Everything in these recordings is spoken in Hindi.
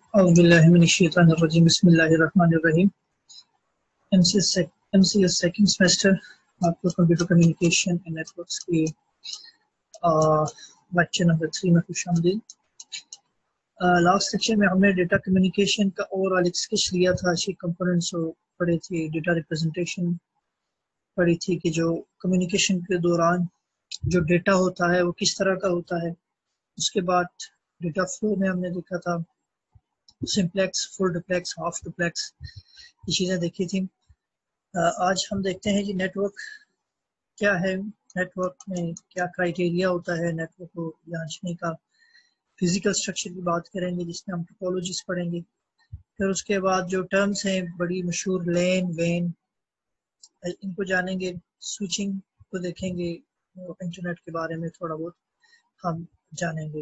औज़ुबिल्लाहि बिस्मिल्लाहिर्रहमानिर्रहीम। MCS सेकंड सेमेस्टर आपको कंप्यूटर कम्युनिकेशन एंड नेटवर्क्स की लेक्चर नंबर 3 में खुशामदीद। लास्ट सेक्शन में हमने डेटा कम्युनिकेशन का ओवरऑल एक स्केच लिया था, अच्छी कंपोनेंट्स पढ़े थे, डेटा रिप्रेजेंटेशन पढ़ी थी कि जो कम्युनिकेशन के दौरान जो डेटा होता है वो किस तरह का होता है। उसके बाद डेटा फ्लो में हमने देखा था simplex, full duplex, half duplex, ये चीज़ें देखी थी। आज हम देखते हैं जी नेटवर्क क्या है, नेटवर्क में क्या क्राइटेरिया होता है नेटवर्क को जांचने का। फिजिकल स्ट्रक्चर की बात करेंगे जिसमें हम टोपोलॉजीज पढ़ेंगे। फिर उसके बाद जो टर्म्स हैं बड़ी मशहूर लैन, वैन, इनको जानेंगे। स्विचिंग को देखेंगे, इंटरनेट के बारे में थोड़ा बहुत हम जानेंगे।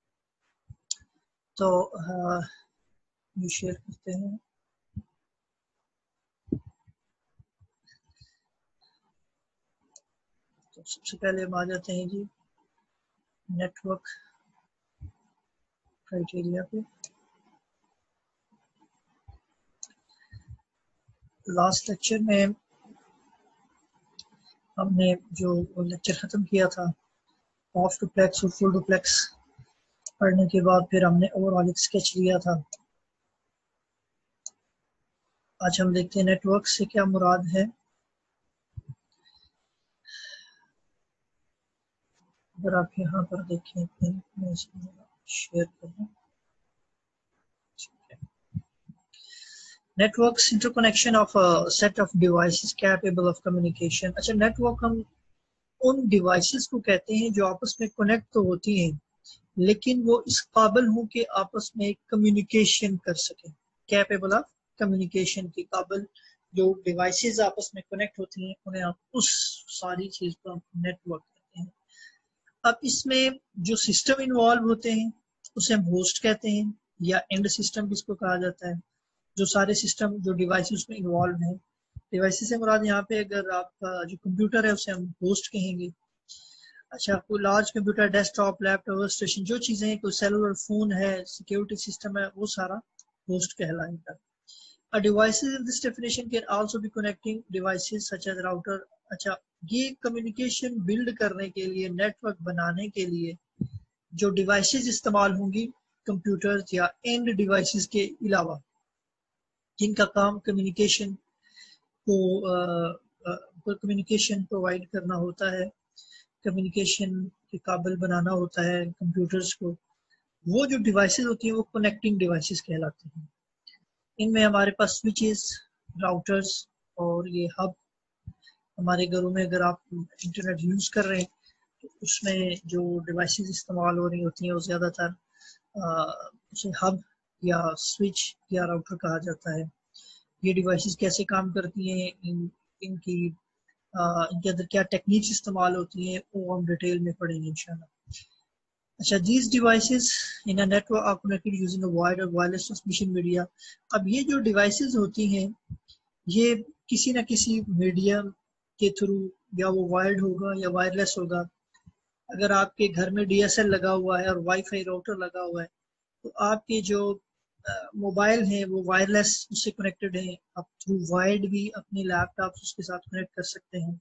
तो ये शेयर करते हैं। तो सबसे पहले हम आ जाते हैं जी नेटवर्क क्राइटेरिया पे। लास्ट लेक्चर में हमने जो लेक्चर ख़त्म किया था हाफ डुप्लेक्स और फुल डुप्लेक्स पढ़ने के बाद फिर हमने ओवरऑल एक स्केच लिया था। आज हम देखते हैं नेटवर्क से क्या मुराद है। अगर आप यहाँ पर देखें फिर मैं शेयर करूँ। Networks interconnection of a set of devices capable of communication. अच्छा, नेटवर्क हम उन डिवाइसेस को कहते हैं जो आपस में कनेक्ट तो होती हैं लेकिन वो इस काबिल हो कि आपस में कम्युनिकेशन कर सकें। कैपेबल ऑफ कम्युनिकेशन के काबिल जो डिवाइसेस आपस में कनेक्ट होती हैं उन्हें आप उस सारी चीज को हम नेटवर्क कहते हैं। अब इसमें जो सिस्टम इन्वॉल्व होते हैं उसे हम होस्ट कहते हैं या एंड सिस्टम जिसको कहा जाता है। जो सारे सिस्टम जो डिवाइसेस में इन्वॉल्व हैं, डिवाइसेस से मुराद यहाँ पे अगर आपका जो कंप्यूटर है उसे हम होस्ट कहेंगे। अच्छा, कोई large computer, desktop, laptop, station, जो चीजें कोई सेलुलर फोन है, सिक्योरिटी सिस्टम है, वो सारा होस्ट कहलाएगा। A devices in this definition can also be connecting devices such as router। अच्छा, ये कम्युनिकेशन बिल्ड करने के लिए, नेटवर्क बनाने के लिए जो डिवाइसेस इस्तेमाल होंगी कंप्यूटर्स या एंड डिवाइसेस के अलावा जिनका काम कम्युनिकेशन को कम्युनिकेशन प्रोवाइड करना होता है, कम्युनिकेशन के काबिल बनाना होता है कंप्यूटर्स को, वो जो डिवाइसेस होती हैं वो कनेक्टिंग डिवाइसेस कहलाती हैं। इनमें हमारे पास स्विचेस, राउटर्स और ये हब। हमारे घरों में अगर आप इंटरनेट यूज़ कर रहे हैं तो उसमें जो डिवाइसेस इस्तेमाल हो रही होती हैं वो ज़्यादातर उसे हब या स्विच या राउटर कहा जाता है। ये डिवाइसेस कैसे काम करती हैं, इनकी इनके अंदर क्या टेक्निक्स इस्तेमाल होती हैं वो हम डिटेल में पढ़ेंगे इंशाल्लाह। अच्छा, these devices in a network are connected using a wired or wireless transmission media। अब ये जो डिवाइसेस होती हैं ये किसी न किसी मीडियम के थ्रू, या वो वायर्ड होगा या वायरलेस होगा। अगर आपके घर में DSL लगा हुआ है और वाईफाई राउटर लगा हुआ है तो आपके जो मोबाइल हैं वो वायरलेस उससे कनेक्टेड हैं। आप थ्रू वायर्ड भी अपने लैपटॉप उसके साथ कनेक्ट कर सकते हैं।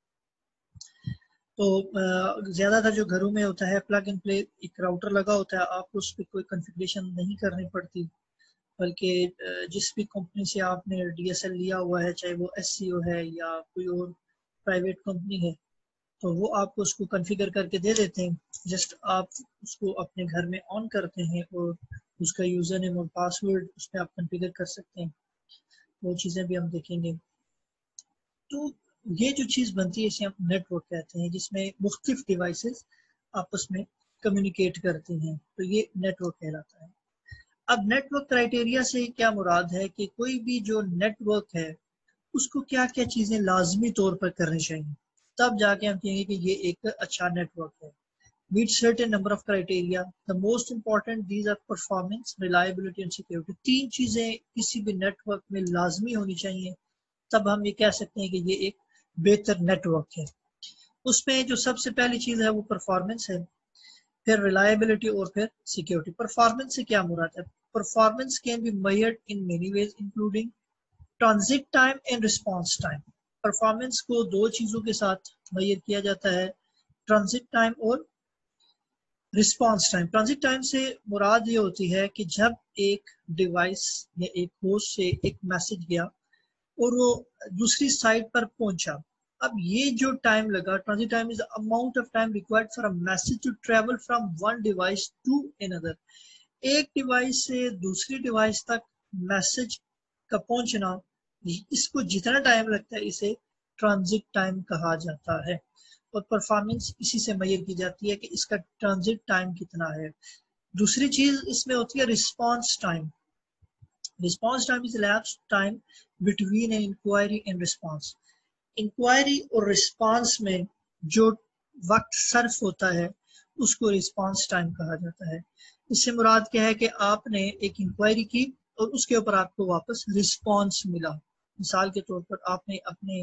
तो ज़्यादातर जो घरों में होता है प्लग एंड प्ले, एक राउटर लगा होता है, आपको उस पर कोई कॉन्फ़िगरेशन नहीं करनी पड़ती, बल्कि जिस भी कंपनी से आपने DSL लिया हुआ है, चाहे वो SCO है या कोई और प्राइवेट कंपनी है, तो वो आपको उसको कॉन्फ़िगर करके दे देते हैं। जस्ट आप उसको अपने घर में ऑन करते हैं और उसका यूज़र नेम और पासवर्ड उस पर आप कॉन्फ़िगर कर सकते हैं। वो चीज़ें भी हम देखेंगे। तो ये जो चीज़ बनती है इसे हम नेटवर्क कहते हैं, जिसमें मुख्तलिफ डिवाइसेस आपस में कम्युनिकेट करती हैं, तो ये नेटवर्क कहलाता है। अब नेटवर्क क्राइटेरिया से क्या मुराद है कि कोई भी जो नेटवर्क है उसको क्या क्या चीज़ें लाजमी तौर पर करनी चाहिए, तब जाके हम कहेंगे कि ये एक अच्छा नेटवर्क है। Meet certain number of criteria. The most important these are performance, reliability and security। तीन चीजें किसी भी नेटवर्क में लाजमी होनी चाहिए, तब हम ये कह सकते हैं कि ये एक बेहतर नेटवर्क है। उसमें जो सबसे पहली चीज है वो परफॉर्मेंस है। फिर रिलायबिलिटी और फिर सिक्योरिटी। परफॉर्मेंस से क्या मुराद है? Performance can be measured in many ways including transit time and response time. Performance को दो चीजों के साथ मेजर किया जाता है, ट्रांजिट टाइम और रिस्पांस टाइम। ट्रांजिट टाइम से मुराद ये होती है कि जब एक डिवाइस या एक होस्ट से एक मैसेज गया और वो दूसरी साइट पर पहुंचा, अब ये जो टाइम लगा, transit time is amount of time required for a message to travel from one device to another. एक डिवाइस से दूसरी डिवाइस तक मैसेज का पहुंचना, इसको जितना टाइम लगता है इसे ट्रांजिट टाइम कहा जाता है। और परफॉर्मेंस इसी से मेजर की जाती है कि इसका ट्रांजिट टाइम कितना है। दूसरी चीज इसमें होती है response time. Response time is elapsed time between an inquiry and response. Inquiry और रिस्पांस में जो वक्त सर्फ होता है उसको रिस्पांस टाइम कहा जाता है। इससे मुराद क्या है कि आपने एक इंक्वायरी की और उसके ऊपर आपको वापस रिस्पांस मिला। मिसाल के तौर पर आपने अपने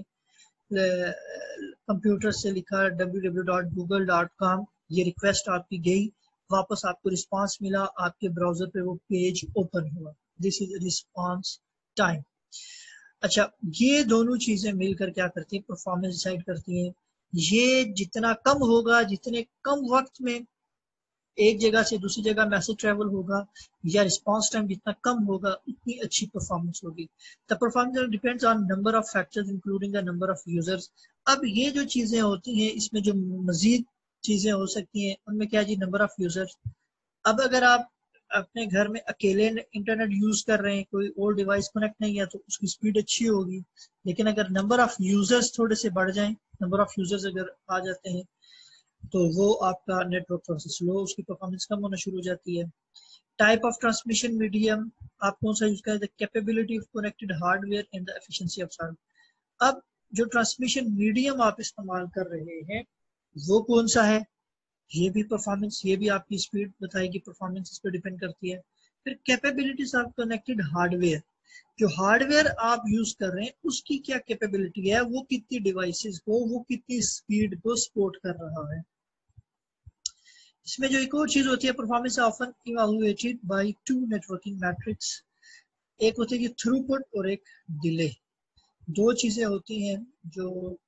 कंप्यूटर से लिखा www.google.com, ये रिक्वेस्ट आपकी गई, वापस आपको रिस्पांस मिला, आपके ब्राउजर पे वो पेज ओपन हुआ। This is response time. अच्छा, ये दोनों चीजें मिलकर क्या करती हैं? परफॉर्मेंस डिसाइड करती हैं। ये जितना कम होगा, जितने कम वक्त में एक जगह से दूसरी जगह मैसेज ट्रेवल होगा, या रिस्पांस टाइम जितना कम होगा, उतनी अच्छी परफॉर्मेंस होगी। The performance depends on number of factors including the number of users. अब ये जो चीजें होती हैं, इसमें जो मजीद चीजें हो सकती हैं उनमें क्या जी? Number of users. अब अगर आप अपने घर में अकेले इंटरनेट यूज कर रहे हैं, कोई और डिवाइस कनेक्ट नहीं है, तो उसकी स्पीड अच्छी होगी। लेकिन अगर नंबर ऑफ यूजर्स थोड़े से बढ़ जाएं, नंबर ऑफ यूजर्स अगर आ जाते हैं, तो वो आपका नेटवर्क थोड़ा सा स्लो, उसकी परफॉर्मेंस कम होना शुरू हो जाती है। टाइप ऑफ ट्रांसमिशन मीडियम, आप कौन सा यूज करें? The capability of connected hardware and the efficiency of server. अब जो ट्रांसमिशन मीडियम आप इस्तेमाल कर रहे हैं वो कौन सा है, ये भी परफॉर्मेंस, ये भी आपकी स्पीड बताएगी, परफॉर्मेंस इस पर डिपेंड करती है। फिर कैपेबिलिटीज ऑफ कनेक्टेड हार्डवेयर, जो हार्डवेयर आप यूज कर रहे हैं उसकी क्या कैपेबिलिटी है, वो कितनी डिवाइसेस को, वो कितनी स्पीड को सपोर्ट कर रहा है। इसमें जो एक और चीज होती है, performance often evaluated by two networking metrics. एक होती है कि थ्रूपुट और एक डिले। दो चीजें होती हैं जो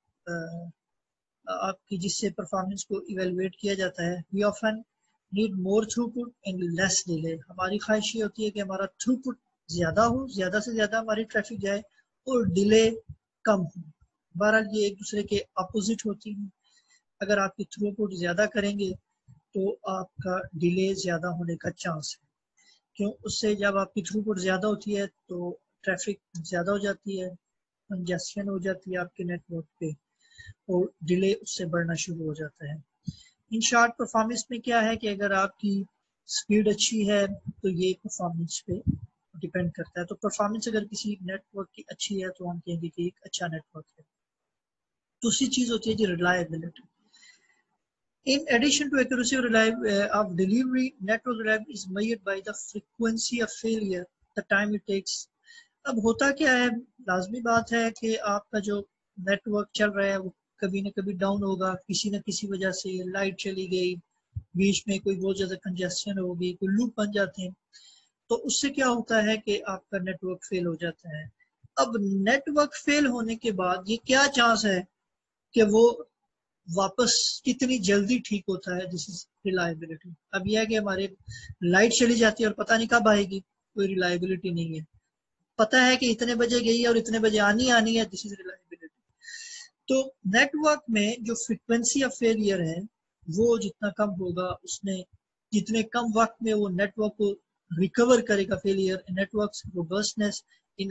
आपकी, जिससे परफॉर्मेंस को इवेलुएट किया जाता है। We often need more throughput and less delay. हमारी ख्वाहिश ये होती है कि हमारा थ्रूपुट ज्यादा हो, ज्यादा से ज्यादा हमारी ट्रैफिक जाए, और डिले कम हो। बहरहाल ये एक दूसरे के अपोजिट होती हैं। अगर आपकी थ्रूपुट ज्यादा करेंगे तो आपका डिले ज्यादा होने का चांस है। क्यों? उससे जब आपकी थ्रूपुट ज्यादा होती है तो ट्रैफिक ज्यादा हो जाती है, कंजेशन हो जाती है आपके नेटवर्क पे, और डिले उससे बढ़ना शुरू हो जाता है। इन शॉर्ट, परफॉर्मेंस में क्या है कि अगर आपकी स्पीड अच्छी है तो ये परफॉर्मेंस पे डिपेंड करता है। तो परफॉर्मेंस अगर किसी नेटवर्क की अच्छी है तो हम कहेंगे कि एक अच्छा नेटवर्क है। दूसरी चीज होती है जी reliability. In addition to accuracy of delivery, network reliability is measured by the frequency of failure, the time it takes. अब होता क्या है, लाजमी बात है कि आपका जो नेटवर्क चल रहा है वो कभी ना कभी डाउन होगा, किसी न किसी वजह से लाइट चली गई, बीच में कोई बहुत ज्यादा कंजेशन होगी, कोई लूप बन जाते हैं, तो उससे क्या होता है कि आपका नेटवर्क फेल हो जाता है। अब नेटवर्क फेल होने के बाद ये क्या चांस है कि वो वापस कितनी जल्दी ठीक होता है? This is reliability. अब यह है कि हमारे लाइट चली जाती है और पता नहीं कब आएगी, कोई रिलायबिलिटी नहीं है। पता है कि इतने बजे गई है और इतने बजे आनी आनी है, दिस इज रिलायबिलिटी। तो नेटवर्क में जो फ्रीक्वेंसी ऑफ फेलियर है वो जितना कम होगा, उसमें जितने कम वक्त में वो नेटवर्क को रिकवर करेगा failure, network robustness in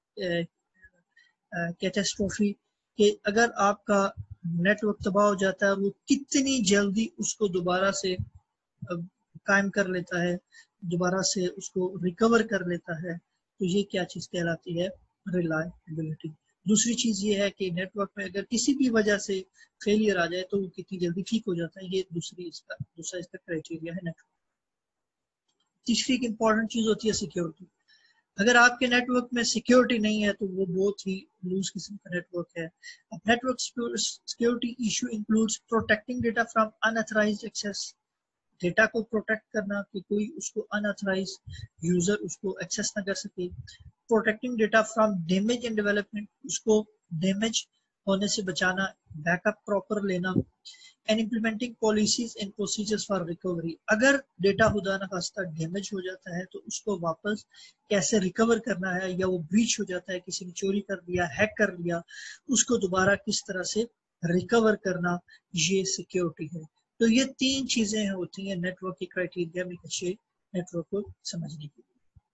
catastrophe, कि अगर आपका नेटवर्क तबाह हो जाता है वो कितनी जल्दी उसको दोबारा से कायम कर लेता है, दोबारा से उसको रिकवर कर लेता है। तो ये क्या चीज कहलाती है? रिलायबिलिटी। दूसरी चीज ये है कि नेटवर्क में अगर किसी भी वजह से फेलियर आ जाए तो वो कितनी जल्दी ठीक हो जाता है। ये दूसरा इसका क्राइटेरिया है नेटवर्क। तीसरी एक इंपॉर्टेंट चीज होती है सिक्योरिटी। अगर आपके नेटवर्क में सिक्योरिटी नहीं है तो वो बहुत ही लूज किस्म का नेटवर्क है। अब network security issue includes protecting data from unauthorised access. Data को प्रोटेक्ट करना कि कोई उसको अनऑथराइज यूजर उसको एक्सेस ना कर सके, protecting data from damage and development, उसको डैमेज होने से बचाना, बैकअप प्रॉपर लेना, and implementing policies and procedures for recovery. अगर डेटा खुदा न खास्ता डैमेज हो जाता है तो उसको वापस कैसे रिकवर करना है, या वो ब्रीच हो जाता है, किसी ने चोरी कर लिया, हैक कर लिया, उसको दोबारा किस तरह से रिकवर करना, ये सिक्योरिटी है। तो ये 3 चीजें होती हैं नेटवर्क की क्राइटेरिया में अच्छे नेटवर्क को समझने के लिए।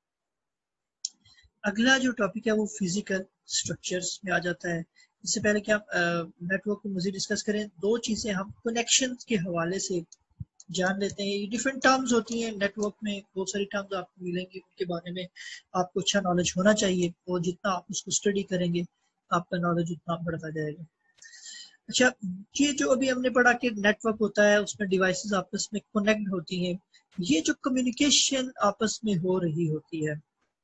अगला जो टॉपिक है वो फिजिकल स्ट्रक्चर्स में आ जाता है। इससे पहले कि आप नेटवर्क को मज़ीद डिस्कस करें, 2 चीज़ें हम कनेक्शन के हवाले से जान लेते हैं। ये डिफरेंट टर्म्स होती हैं नेटवर्क में, बहुत सारी टर्म्स आपको मिलेंगी, उनके बारे में आपको अच्छा नॉलेज होना चाहिए, और जितना आप उसको स्टडी करेंगे आपका नॉलेज उतना बढ़ता जाएगा। अच्छा, ये जो अभी हमने पढ़ा कि नेटवर्क होता है, उसमें डिवाइसेस आपस में कनेक्ट होती हैं, ये जो कम्युनिकेशन आपस में हो रही होती है,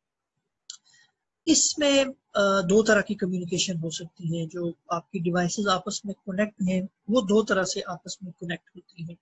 इसमें 2 तरह की कम्युनिकेशन हो सकती है। जो आपकी डिवाइसेस आपस में कनेक्ट हैं वो 2 तरह से आपस में कनेक्ट होती हैं,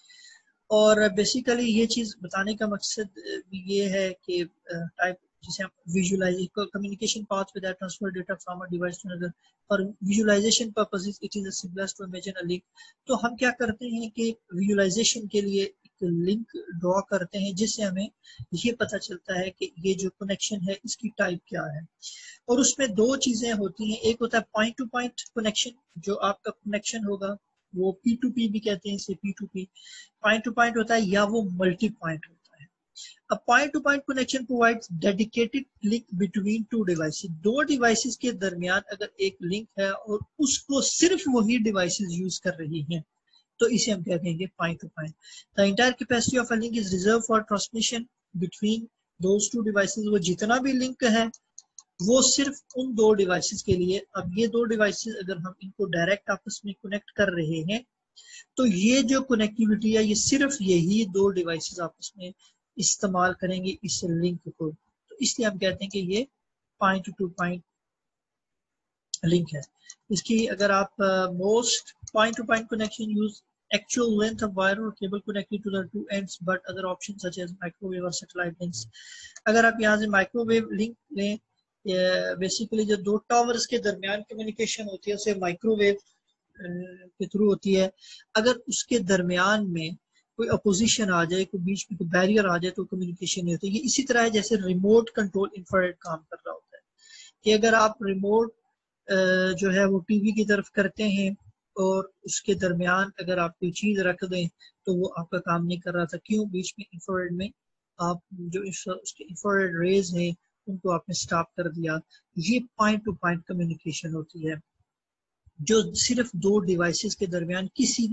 और बेसिकली ये चीज़ बताने का मकसद ये है कि टाइप जिसे हम visualisation communication path with transfer data from a device to another for visualisation purposes it is the simplest to imagine a link. तो हम क्या करते हैं कि विजुअलाइजेशन के लिए एक लिंक ड्रॉ करते हैं, जिससे हमें ये पता चलता है कि ये जो कनेक्शन है इसकी टाइप क्या है। और उसमें 2 चीजें होती हैं, एक होता है पॉइंट टू पॉइंट कनेक्शन, जो आपका कनेक्शन होगा वो P2P भी कहते हैं इसे, P2P पॉइंट टू पॉइंट होता है, या वो मल्टी पॉइंट होता है। अब point to point connection provides dedicated link between 2 devices. 2 devices के दरमियान अगर एक लिंक है और उसको सिर्फ वही डिवाइसेस यूज कर रही हैं, तो इसे हम क्या कहेंगे, point to point. The entire capacity of a link is reserve for transmission between those 2 devices. वो जितना भी लिंक है वो सिर्फ उन 2 डिवाइसेस के लिए। अब ये 2 डिवाइसेस अगर हम इनको डायरेक्ट आपस में कनेक्ट कर रहे हैं, तो ये जो कनेक्टिविटी है ये सिर्फ यही 2 डिवाइसेस आपस में इस्तेमाल करेंगे इस लिंक को। तो इसलिए हम कहते हैं कि ये पॉइंट टू पॉइंट लिंक है। इसकी अगर आप most point to point connection use actual length of wire or cable connected to the 2 ends, but other options such as microwave or satellite links। अगर आप यहाँ से माइक्रोवेव लिंक लें, बेसिकली जो 2 टावर्स के दरमियान कम्युनिकेशन होती है उसे माइक्रोवेव के थ्रू होती है। अगर उसके दरमियान में कोई अपोजिशन आ जाए, कोई बीच में कोई बैरियर आ जाए, तो कम्युनिकेशन नहीं होती। ये इसी तरह है जैसे रिमोट कंट्रोल इंफ्रारेड काम कर रहा होता है, कि अगर आप रिमोट जो है वो टीवी की तरफ करते हैं और उसके दरमियान अगर आप कोई चीज रख दें तो वो आपका काम नहीं कर रहा था। क्यों? बीच में इंफ्रारेड में आप जो उसके इंफ्रारेड रेज हैं उनको आपने स्टॉप कर दिया। ये पॉइंट टू पॉइंट कम्युनिकेशन होती है, जो सिर्फ 2 डिवाइसेस के दरमियान किसी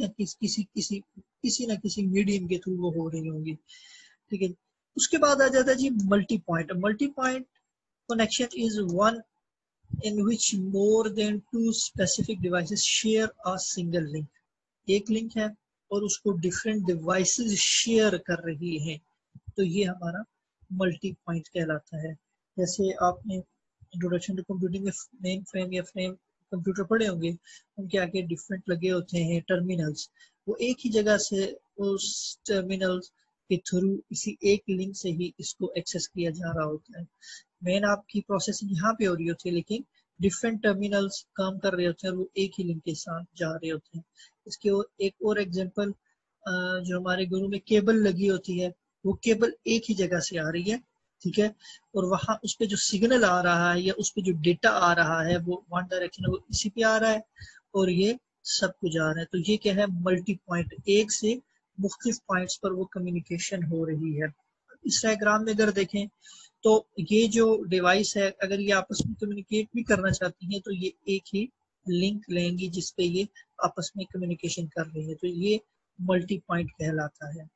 न किसी मीडियम के थ्रू वो हो रही होंगी। ठीक है, उसके बाद आ जाता है जी multi point. Multi point connection is one in which more than 2 specific devices share a single link। एक लिंक है और उसको डिफरेंट डिवाइसेस शेयर कर रही हैं, तो ये हमारा मल्टी पॉइंट कहलाता है। जैसे आपने इंट्रोडक्शन टू कंप्यूटिंग में मेन फ्रेम या फ्रेम कंप्यूटर पढ़े होंगे, उनके आगे डिफरेंट लगे होते हैं टर्मिनल्स, वो एक ही जगह से उस टर्मिनल्स के थ्रू इसी एक लिंक से ही इसको एक्सेस किया जा रहा होता है। मेन आपकी प्रोसेसिंग यहाँ पे हो रही होती है, लेकिन डिफरेंट टर्मिनल्स काम कर रहे होते हैं और वो एक ही लिंक के साथ जा रहे होते हैं। इसके एक और एग्जांपल, जो हमारे घरों में केबल लगी होती है, वो केबल एक ही जगह से आ रही है, ठीक है, और वहां उस पर जो सिग्नल आ रहा है या उस पर जो डेटा आ रहा है वो वन डायरेक्शन है, वो इसी पे आ रहा है और ये सब कुछ आ रहा है। तो ये क्या है, मल्टी पॉइंट, एक से मुख्तलिफ पॉइंट्स पर वो कम्युनिकेशन हो रही है। इस डायग्राम में अगर देखें तो ये जो डिवाइस है अगर ये आपस में कम्युनिकेट भी करना चाहती हैं तो ये एक ही लिंक लेंगी जिसपे ये आपस में कम्युनिकेशन कर रही है, तो ये मल्टी पॉइंट कहलाता है।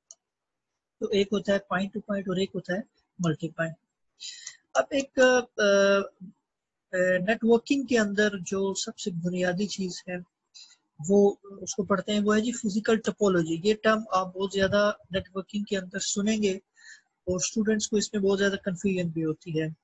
तो एक होता है पॉइंट टू पॉइंट और एक होता है मल्टी पॉइंट। अब एक नेटवर्किंग के अंदर जो सबसे बुनियादी चीज है वो उसको पढ़ते हैं, वो है जी फिजिकल टोपोलॉजी। ये टर्म आप बहुत ज्यादा नेटवर्किंग के अंदर सुनेंगे और स्टूडेंट्स को इसमें बहुत ज्यादा कंफ्यूजन भी होती है।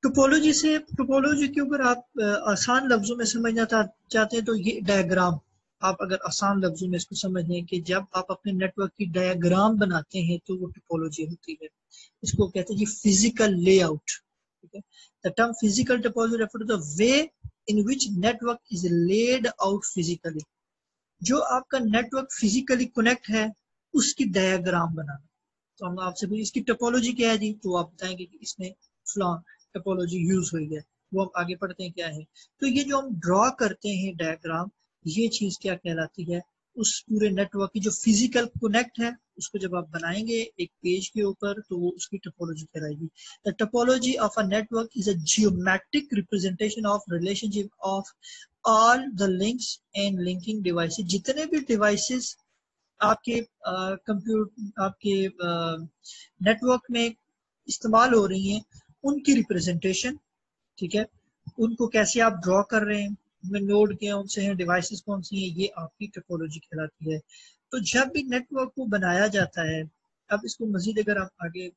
टोपोलॉजी के ऊपर आप आसान लफ्जों में समझना चाहते हैं तो ये डायग्राम, आप अगर आसान लफ्जों में इसको समझ लें कि जब आप अपने नेटवर्क की डायग्राम बनाते हैं तो वो टोपोलॉजी होती है। इसको कहते हैं जी फिजिकल लेआउट। ठीक है, the term physical topology refer to the way in which network is laid out physically. जो आपका नेटवर्क फिजिकली कनेक्ट है उसकी डायग्राम बनाना। तो हम आपसे भी इसकी टोपोलॉजी क्या है जी, तो आप बताएंगे कि इसमें फ्लॉन टोपोलॉजी यूज हुई है। वो हम आगे पढ़ते हैं क्या है। तो ये जो हम ड्रॉ करते हैं डायग्राम, ये चीज क्या कहलाती है, उस पूरे नेटवर्क की जो फिजिकल कनेक्ट है उसको जब आप बनाएंगे एक पेज के ऊपर तो वो उसकी टोपोलॉजी कहलाएगी। The topology of a network is a geometric representation of relationship of all the links and linking devices. जितने भी डिवाइसेस आपके कंप्यूटर आपके नेटवर्क में इस्तेमाल हो रही हैं उनकी रिप्रेजेंटेशन। ठीक है, उनको कैसे आप ड्रॉ कर रहे हैं, उनमें नोड कौन से हैं, डिवाइसेस कौन सी हैं, ये आपकी टोपोलॉजी कहलाती है। तो जब भी नेटवर्क को बनाया जाता है, अब इसको मजीद अगर आप आगे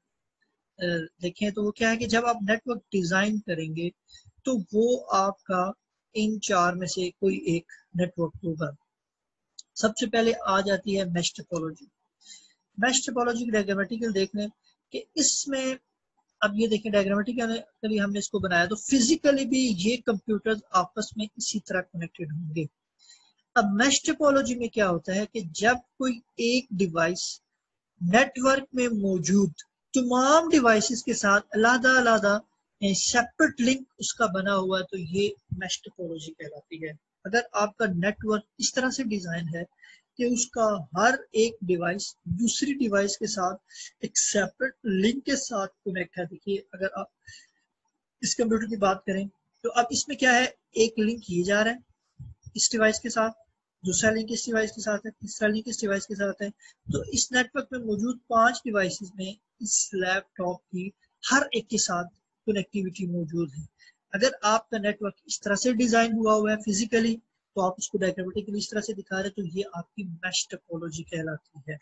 देखें तो वो क्या है कि जब आप नेटवर्क डिजाइन करेंगे तो वो आपका इन चार में से कोई एक नेटवर्क होगा। सबसे पहले आ जाती है मैश टोपोलॉजी। मैश टोपोलॉजी की डायग्रामेटिकल देख लें कि इसमें अब ये देखें डायग्रामेटिकली हमने इसको बनाया तो फिजिकली भी ये कंप्यूटर्स आपस में इसी तरह कनेक्टेड होंगे। अब मैश टोपोलॉजी में क्या होता है कि जब कोई एक डिवाइस नेटवर्क में मौजूद तमाम डिवाइसेस के साथ अलग अलग सेपरेट लिंक उसका बना हुआ है तो ये मैश टोपोलॉजी कहलाती है। अगर आपका नेटवर्क इस तरह से डिजाइन है कि उसका हर एक डिवाइस दूसरी डिवाइस के साथ एक सेपरेट लिंक के साथ कनेक्ट है। देखिए अगर आप इस कंप्यूटर की बात करें तो अब इसमें क्या है, एक लिंक ये जा रहा है इस डिवाइस के साथ, दूसरा लिंक इस डिवाइस के साथ है, तीसरा लिंक इस डिवाइस के साथ है। तो इस नेटवर्क में मौजूद 5 डिवाइसेस में इस लैपटॉप की हर एक के साथ कनेक्टिविटी मौजूद है। अगर आपका नेटवर्क इस तरह से डिजाइन हुआ है फिजिकली तो आप उसको डायग्रामेटिकली इस तरह से दिखा रहे हैं तो ये आपकी मैश टोपोलॉजी कहलाती है।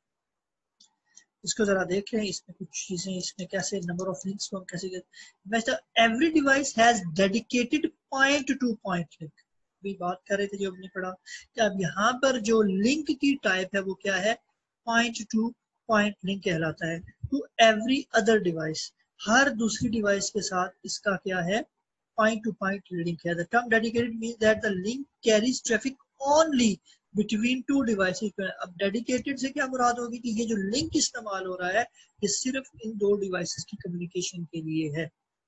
इसको जरा देख लें, इसमें कुछ चीजें इसमें कैसे नंबर ऑफ लिंक्स को हम कैसे every device has dedicated point to point link. भी बात कर रहे थे जो हमने पढ़ा कि अब यहाँ पर जो लिंक की टाइप है वो क्या है, पॉइंट टू पॉइंट लिंक कहलाता है। टू एवरी अदर डिवाइस, हर दूसरी डिवाइस के साथ इसका क्या है, पॉइंट टू पॉइंट लिंक है। The term dedicated means that the link carries traffic only between two devices. अब डेडिकेटेड से क्या मुराद होगी कि ये जो लिंक इस्तेमाल हो रहा है ये सिर्फ इन दो डिवाइसेस की कम्युनिकेशन के लिए है।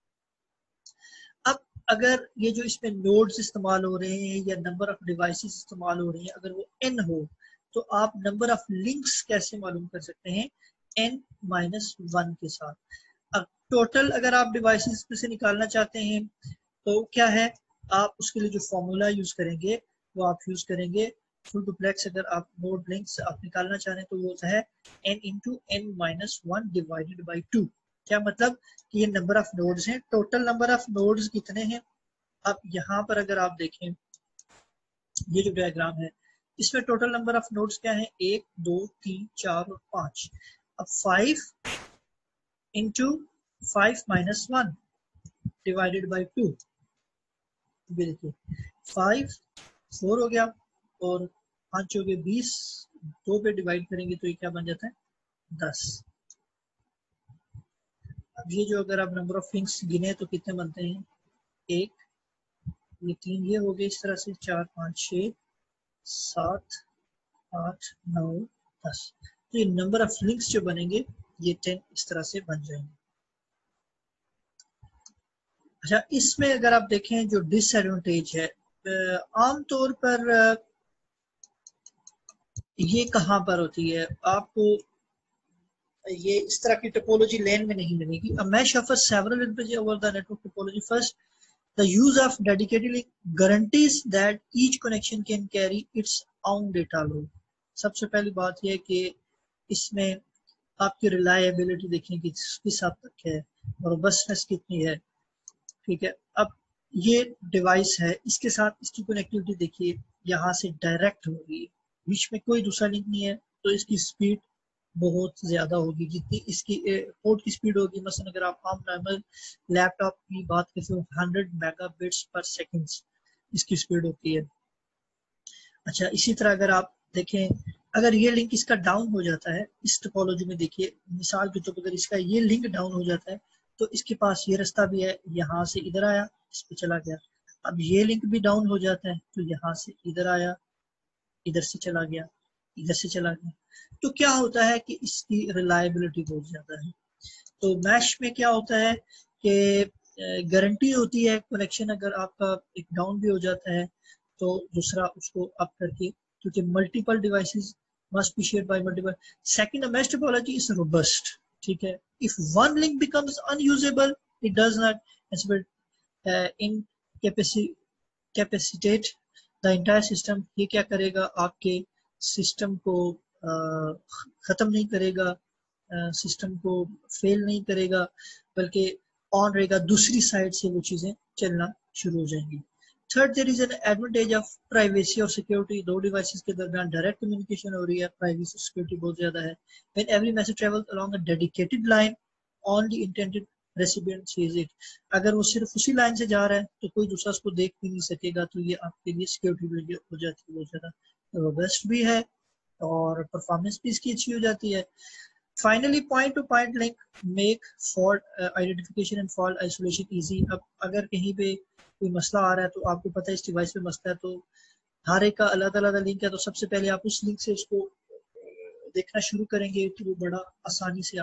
अब अगर ये जो इसमें नोड्स इस्तेमाल हो रहे हैं या नंबर ऑफ डिवाइसेस इस्तेमाल हो रही हैं अगर वो n हो तो आप नंबर ऑफ लिंक्स कैसे मालूम कर सकते हैं, n-1 के साथ। अब टोटल अगर आप डिवाइसेस में से निकालना चाहते हैं तो क्या है, आप उसके लिए जो फॉर्मूला यूज करेंगे वो आप यूज करेंगे फुल डुप्लेक्स। अगर आप नोड लिंक्स आप निकालना चाह रहे हैं तो वो होता है n into n-1 divided by 2। क्या मतलब कि ये नंबर ऑफ नोड्स हैं, टोटल नंबर ऑफ नोड्स कितने हैं। अब यहाँ पर अगर आप देखें ये जो डायग्राम है इसमें टोटल नंबर ऑफ नोड्स क्या है, 1 2 3 4 और 5। अब 5 इंटू 5-1 डिवाइडेड बाई 2, ये देखिए 5 4 हो गया और 5 हो गए 20, 2 पे डिवाइड करेंगे तो ये क्या बन जाता है 10। अब ये जो अगर आप नंबर ऑफ लिंक्स गिने तो कितने बनते हैं, 1 ये 3 ये हो गए इस तरह से 4 5 6 7 8 9 10। तो ये नंबर ऑफ लिंक्स जो बनेंगे ये 10 इस तरह से बन जाएंगे। अच्छा इसमें अगर आप देखें जो डिसएडवांटेज है आमतौर पर ये कहाँ पर होती है, आपको ये इस तरह की टोपोलॉजी लेन में नहीं मिलेगी। A mesh offers several advantages over the network topology. First, the use of dedicated link guarantees that each connection can carry its own data load. सबसे पहली बात यह है कि इसमें आपकी रिलायबिलिटी देखें कि किस हद तक है और रोबस्टनेस कितनी है। ठीक है, अब ये डिवाइस है इसके साथ इसकी कनेक्टिविटी देखिए यहाँ से डायरेक्ट हो रही है, बीच में कोई दूसरा लिंक नहीं है तो इसकी स्पीड बहुत ज्यादा होगी। जितनी इसकी पोर्ट की स्पीड होगी, मसलन अगर आप आम नॉर्मल लैपटॉप की बात करें तो 100 मेगाबिट्स पर सेकंड इसकी स्पीड होती है। अच्छा, इसी तरह अगर आप देखें, अगर ये लिंक इसका डाउन हो जाता है इस टोपोलॉजी में, देखिए मिसाल के तौर पर अगर इसका ये लिंक डाउन हो जाता है तो इसके पास ये रास्ता भी है, यहाँ से इधर आया, इस पे चला गया। अब ये लिंक भी डाउन हो जाता है तो यहाँ से इधर आया, इधर से चला गया, इधर से चला गया। तो क्या होता है कि इसकी रिलायबिलिटी बहुत ज्यादा है। तो मैश में क्या होता है कि गारंटी होती है कनेक्शन, अगर आपका एक डाउन भी हो जाता है तो दूसरा उसको अप करके, क्योंकि multiple devices must be shared by multiple. Second, mesh topology is robust, ठीक है। If one link becomes unusable, it does not incapacitate the entire system. ये क्या करेगा, आपके सिस्टम को खत्म नहीं करेगा, सिस्टम को फेल नहीं करेगा, बल्कि ऑन रहेगा, दूसरी साइड से वो चीजें चलना शुरू हो जाएंगी। Third, there is an advantage of privacy और सिक्योरिटी। दो डिवाइसेस के दरमियान डायरेक्ट कम्युनिकेशन हो रही है, प्राइवेसी सिक्योरिटी बहुत ज्यादा है। When every message travels along a dedicated line, only intended recipient sees it. अगर वो सिर्फ उसी लाइन से जा रहा है तो कोई दूसरा उसको देख भी नहीं सकेगा, तो ये आपके लिए सिक्योरिटी हो जाती है बहुत ज्यादा, रोबस्ट भी है और परफॉर्मेंस भी इसकी अच्छी हो जाती है। Finally, point to point link make fault identification and fault isolation easy. अब अगर कहीं पे कोई मसला आ रहा है तो आपको पता है इस डिवाइस पे मसला है, तो हर एक का अलग अलग लिंक है, तो सबसे पहले आप उस लिंक से उसको देखना शुरू करेंगे तो वो बड़ा आसानी से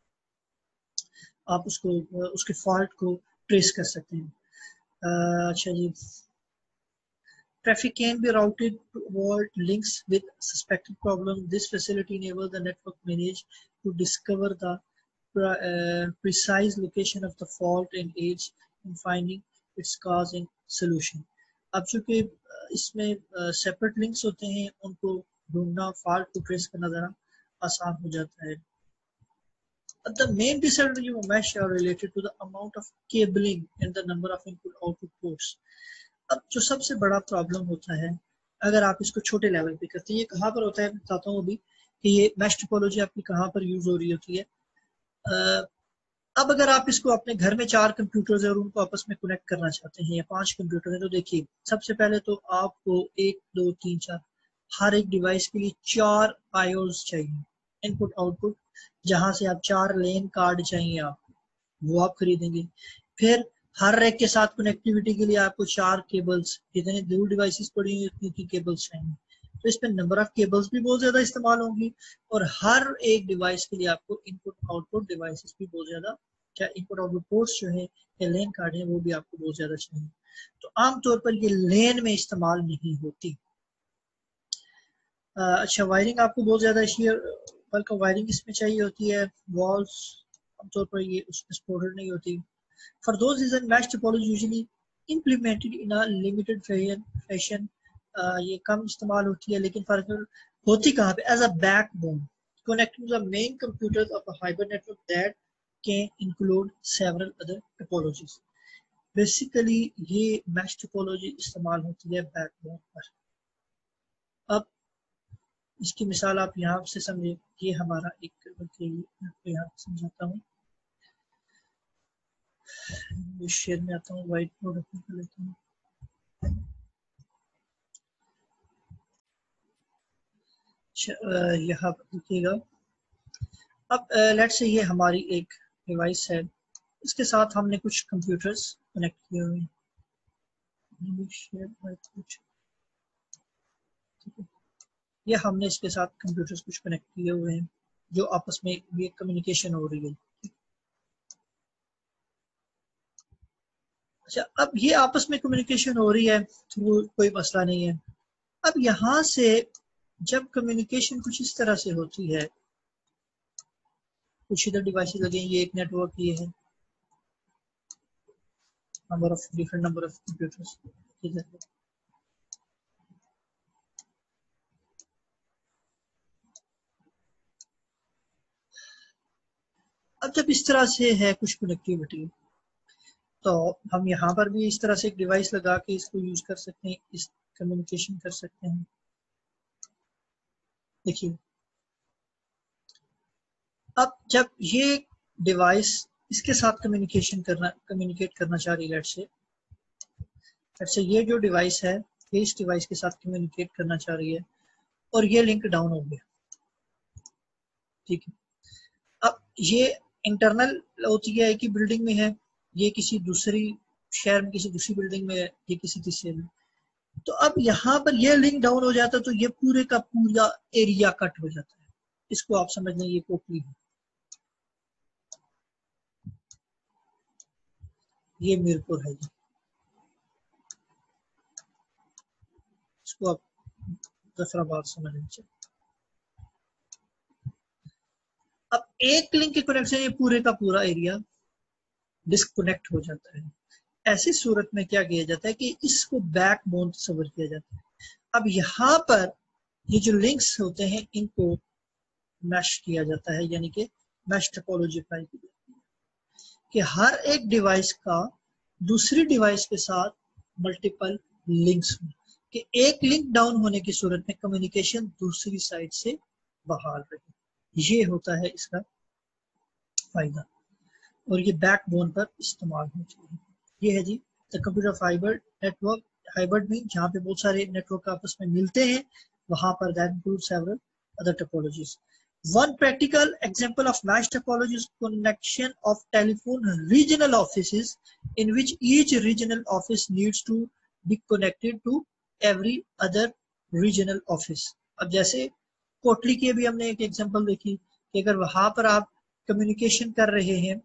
आप उसको उसके फॉल्ट को ट्रेस कर सकते हैं। अच्छा जी, traffic can be routed toward links with suspected problem. This facility enables the network manager to discover the precise location of the fault and aids in finding its cause and solution. अब चूंकि इसमें सेपरेट लिंक्स होते हैं, उनको ढूंढना, फॉल्ट को ट्रेस करना ज़रा आसान हो जाता है। The main disadvantage of mesh are related to the amount of cabling and the number of input-output ports. अब जो सबसे बड़ा प्रॉब्लम होता है, अगर आप इसको छोटे लेवल पे करते हैं, ये कहाँ पर होता है, मैं बताता हूँ अभी कि ये मैश टोपोलॉजी आपकी कहाँ पर यूज हो रही होती है। अब अगर आप इसको अपने घर में 4 कंप्यूटर्स है और उनको आपस में कनेक्ट करना चाहते हैं, या 5 कंप्यूटर है, तो देखिए सबसे पहले तो आपको 1 2 3 4 हर एक डिवाइस के लिए 4 आईओस चाहिए, इनपुट आउटपुट, जहां से आप 4 लेन कार्ड चाहिए आपको, वो आप खरीदेंगे। फिर हर रैक के साथ कनेक्टिविटी के लिए आपको 4 केबल्स, जितने दूर डिवाइसेस पड़ी हैं उतनी की केबल्स चाहिए, तो इसमें नंबर ऑफ केबल्स भी बहुत ज्यादा इस्तेमाल होंगी। और हर एक डिवाइस के लिए आपको इनपुट आउटपुट डिवाइसेस भी बहुत ज्यादा, क्या इनपुट आउटपुट पोर्ट्स जो है या लेन कार्ड है, वो भी आपको बहुत ज्यादा चाहिए। तो आमतौर पर ये लेन में इस्तेमाल नहीं होती। अच्छा, वायरिंग आपको बहुत ज्यादा बल्कि वायरिंग इसमें चाहिए होती है, वॉल्स आमतौर पर ये उसमें सपोर्टेड नहीं होती। For those reasons, mesh topology usually implemented in a limited fashion. ये कम इस्तेमाल होती है, लेकिन फर्क होती कहाँ पे, as a backbone connecting the main computers of a hybrid network that can include several other topologies. Basically ये mesh topology इस्तेमाल होती है backbone पर। अब इसकी मिसाल आप यहाँ से समझे, ये हमारा एक, यहाँ समझाता हूँ, शेयर में आता हूँ, व्हाइट बोर्ड ओपन कर लेता हूँ। यहाँ देखिएगा, अब लेट्स से ये हमारी एक डिवाइस है, इसके साथ हमने कुछ कंप्यूटर्स कनेक्ट किए हुए हैं, ये हमने इसके साथ कंप्यूटर्स कुछ कनेक्ट किए हुए हैं जो आपस में ये कम्युनिकेशन हो रही है। अच्छा, अब ये आपस में कम्युनिकेशन हो रही है तो कोई मसला नहीं है। अब यहाँ से जब कम्युनिकेशन कुछ इस तरह से होती है, कुछ इधर डिवाइसेस लगे, ये एक नेटवर्क ये है, डिफरेंट नंबर ऑफ कंप्यूटर्स इधर। अब जब इस तरह से है कुछ कनेक्टिविटी, तो हम यहाँ पर भी इस तरह से एक डिवाइस लगा के इसको यूज कर सकते हैं, इस कम्युनिकेशन कर सकते हैं। देखिए, अब जब ये डिवाइस इसके साथ कम्युनिकेट करना चाह रही है, लेट्स से ये जो डिवाइस है इस डिवाइस के साथ कम्युनिकेट करना चाह रही है और ये लिंक डाउन हो गया, ठीक है। अब ये इंटरनल होती है कि बिल्डिंग में है, ये किसी दूसरी शहर में किसी दूसरी बिल्डिंग में है, ये किसी तीसरे में। तो अब यहाँ पर ये लिंक डाउन हो जाता है तो ये पूरे का पूरा एरिया कट हो जाता है। इसको आप समझ लें ये कोटली है, ये मीरपुर है जी। इसको आप जफराबाद समझ लीजिए। अब एक लिंक के कनेक्शन ये पूरे का पूरा एरिया डिस्कनेक्ट हो जाता है। ऐसी सूरत में क्या किया जाता है कि इसको बैकबोन तस्वर किया जाता है। अब यहाँ पर ये जो लिंक्स होते हैं इनको मैश किया जाता है, यानी कि मैश टोपोलॉजी अप्लाई की जाती है कि हर एक डिवाइस का दूसरी डिवाइस के साथ मल्टीपल लिंक्स हों, कि एक लिंक डाउन होने की सूरत में कम्युनिकेशन दूसरी साइड से बहाल रहे। ये होता है इसका फायदा और ये बैकबोन पर इस्तेमाल हो चाहिए। ये है जी the computer fibre network. Hybrid में जहाँ पे बहुत सारे नेटवर्क आपस में मिलते हैं, वहां पर that include several other topologies. One practical example of mesh topology is connection of telephone regional offices in which each regional office needs to be connected to every other regional office। अब जैसे कोटली की भी हमने एक एग्जांपल देखी कि अगर वहां पर आप कम्युनिकेशन कर रहे हैं,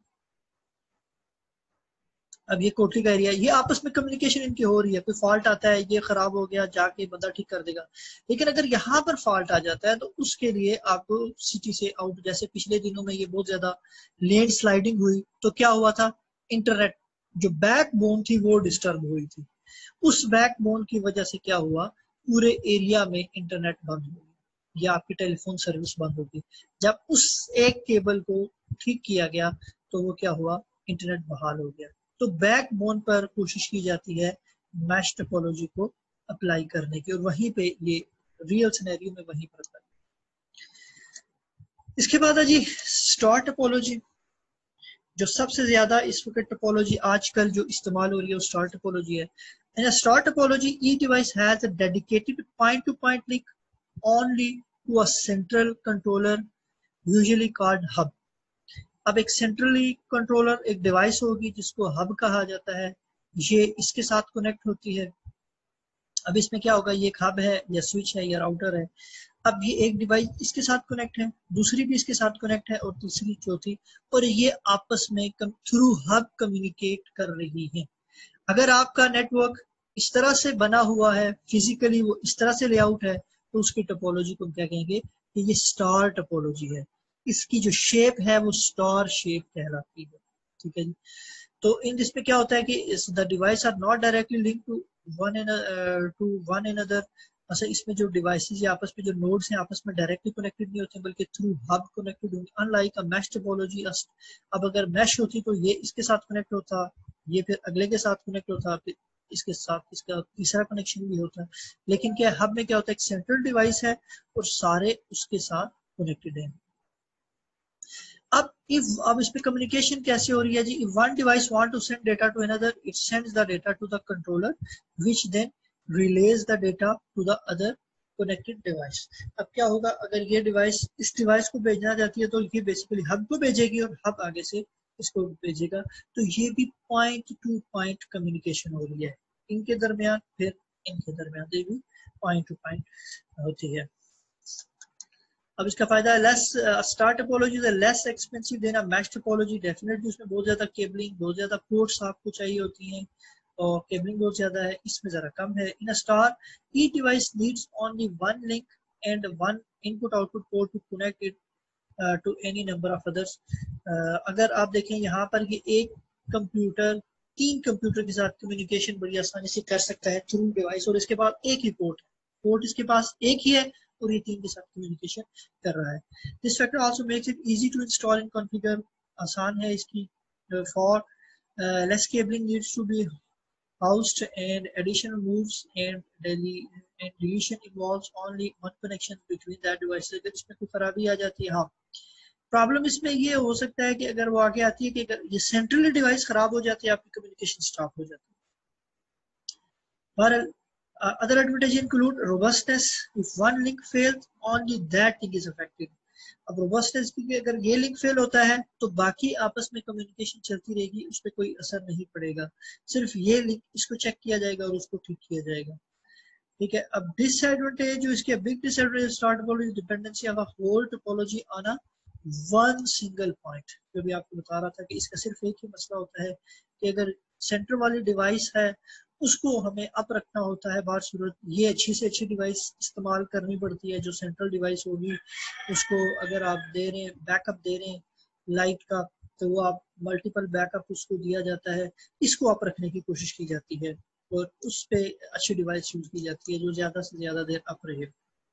अब ये कोटली का एरिया, ये आपस में कम्युनिकेशन इनकी हो रही है, कोई फॉल्ट आता है, ये खराब हो गया, जाके बंदा ठीक कर देगा। लेकिन अगर यहाँ पर फॉल्ट आ जाता है तो उसके लिए आपको सिटी से आउट, जैसे पिछले दिनों में ये बहुत ज्यादा लैंड स्लाइडिंग हुई तो क्या हुआ था, इंटरनेट जो बैकबोन थी वो डिस्टर्ब हुई थी। उस बैकबोन की वजह से क्या हुआ, पूरे एरिया में इंटरनेट बंद हो गया या आपकी टेलीफोन सर्विस बंद हो गई। जब उस एक केबल को ठीक किया गया तो वो क्या हुआ, इंटरनेट बहाल हो गया। तो बैकबोन पर कोशिश की जाती है मैश टोपोलॉजी को अप्लाई करने की और वहीं पे ये रियल सिनेरियो में वहीं पर। इसके बाद है जी स्टार टोपोलॉजी, जो सबसे ज्यादा इस वक्त टोपोलॉजी आजकल जो इस्तेमाल हो रही है वो स्टार टोपोलॉजी है। In a star topology, each device has a dedicated point-to-point link only to a central controller, usually called hub। अब एक सेंट्रली कंट्रोलर एक डिवाइस होगी जिसको हब कहा जाता है, ये इसके साथ कनेक्ट होती है। अब इसमें क्या होगा, ये एक हब है या स्विच है या राउटर है। अब ये एक डिवाइस इसके साथ कनेक्ट है, दूसरी भी इसके साथ कनेक्ट है और तीसरी चौथी, और ये आपस में थ्रू हब कम्युनिकेट कर रही है। अगर आपका नेटवर्क इस तरह से बना हुआ है, फिजिकली वो इस तरह से लेआउट है, तो उसकी टोपोलॉजी को क्या कहेंगे कि ये स्टार टोपोलॉजी है। इसकी जो शेप है वो स्टार शेप कहलाती है, ठीक है जी। तो इन जिसमें क्या होता है कि the device are not directly link to one another. अच्छा, इसमें जो डिवाइसेस या आपस में जो नोड्स हैं आपस में डायरेक्टली कनेक्टेड नहीं होते बल्कि थ्रू हब कनेक्टेड होंगे, अनलाइक अ मैश टोपोलॉजी। अब अगर मैश होती तो ये इसके साथ कनेक्ट होता, ये फिर अगले के साथ कनेक्ट होता, फिर इसके साथ इसका तीसरा कनेक्शन भी होता है। लेकिन क्या हब में क्या होता है, एक सेंट्रल डिवाइस है और सारे उसके साथ कनेक्टेड हैं। अब इस पे कम्युनिकेशन कैसे हो रही है जी, if one device want to send data to another, it sends the data to the controller which then relays the data to the other connected device। अब क्या होगा, अगर ये डिवाइस इस डिवाइस को भेजना चाहती है तो ये बेसिकली हब को भेजेगी और हब आगे से इसको भेजेगा। तो ये भी पॉइंट टू पॉइंट कम्युनिकेशन हो रही है इनके दरमियान, फिर इनके दरमियान ये भी पॉइंट टू पॉइंट होती है। अब इसका फायदा है less star topology is less expensive than a mesh topology. Definitely उसमें बहुत ज्यादा केबलिंग, बहुत ज्यादा पोर्ट्स आपको चाहिए होती हैं और केबलिंग बहुत ज्यादा है, इसमें जरा कम है। In a star each device needs only one link and one input output port to connect it to any number of others. अगर आप देखें यहाँ पर ये एक कंप्यूटर 3 कंप्यूटर के साथ कम्युनिकेशन बड़ी आसानी से कर सकता है थ्रू डिवाइस, और इसके बाद एक ही पोर्ट इसके पास एक ही है और ये 3 के साथ कम्युनिकेशन कर रहा है। This factor also makes it easy to install and configure. आसान है इसकी for less cabling needs to be housed and additional moves and deletion involves only one connection between that devices। अगर इसमें कोई खराबी आ जाती है, हाँ प्रॉब्लम इसमें ये हो सकता है कि अगर वो आगे आती है कि अगर ये सेंट्रली डिवाइस खराब हो जाती है आपकी कम्युनिकेशन स्टॉप हो जाती है। पर Other advantages include robustness. If one link fails, only that link is affected. अब robustness की अगर ये लिंक फेल होता है तो बाकी आपस में कम्युनिकेशन चलती रहेगी, उस पर कोई असर नहीं पड़ेगा, सिर्फ ये लिंक इसको चेक किया जाएगा और उसको ठीक किया जाएगा। ठीक है, अब डिसएडवांटेज जो इसके big disadvantage star topology dependency of a whole topology on a one single point. जो भी आपको बता रहा था कि इसका सिर्फ एक ही मसला होता है कि अगर सेंटर वाली डिवाइस है उसको हमें अप रखना होता है बार सूरत, ये अच्छी से अच्छी डिवाइस इस्तेमाल करनी पड़ती है जो सेंट्रल डिवाइस होगी, उसको अगर आप दे रहे हैं बैकअप दे रहे हैं लाइट का तो वो आप मल्टीपल बैकअप उसको दिया जाता है, इसको अप रखने की कोशिश की जाती है और उस पे अच्छी डिवाइस यूज की जाती है जो ज्यादा से ज्यादा देर अप रहे।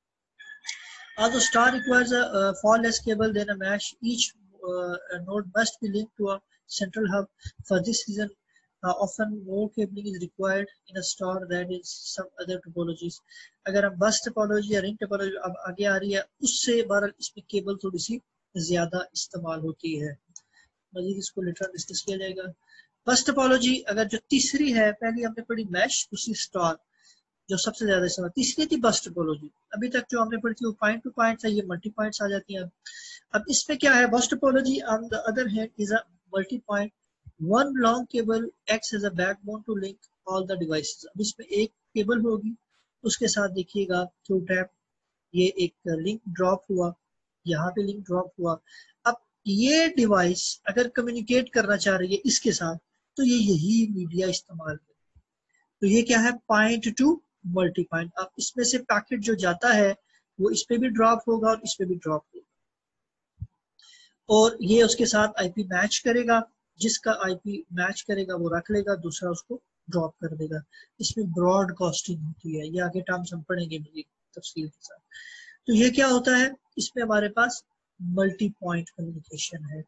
Although star requires a far less cable than a mesh, each node must be linked to a central hub. For this reason, often more cabling is required in a star than in some other topologies. अगर हम बस टोपोलॉजी या रिंग टोपोलॉजी अब आगे आ रही है उससे बहरहाल इसमें केबल थोड़ी सी ज्यादा इस्तेमाल होती है, मजीद इसको लेटर डिस्कस किया जाएगा। बस टोपोलॉजी अगर जो तीसरी है, पहली हमने पढ़ी मैश, दूसरी स्टार जो सबसे ज्यादा इस्तेमाल, तीसरी थी बस टोपोलॉजी। अभी तक जो हमने पढ़ी थी वो पॉइंट टू पॉइंट है, ये मल्टी पॉइंट्स आ जाती हैं। अब इसमें क्या है, bus topology on the other hand is a multi point, one long cable acts as a backbone to link all the devices. अब इसमें एक केबल होगी, उसके साथ देखिएगा थ्रू टैप ये एक लिंक ड्रॉप हुआ, यहाँ पे लिंक ड्रॉप हुआ। अब ये डिवाइस अगर कम्युनिकेट करना चाह रही है इसके साथ तो ये यही मीडिया इस्तेमाल करे, तो ये क्या है पॉइंट टू मल्टी पॉइंट। अब इसमें से पैकेट जो जाता है वो इस पे भी ड्रॉप होगा और इस पे भी ड्रॉप होगा और ये उसके साथ आईपी मैच करेगा, जिसका आईपी मैच करेगा वो रख लेगा, दूसरा उसको ड्रॉप कर देगा। इसमें ब्रॉड कास्टिंग होती है, ये आगे टर्म्स हम पढ़ेंगे मुझे तफसील के साथ। तो ये क्या होता है, इसमें हमारे पास मल्टी पॉइंट कम्युनिकेशन है।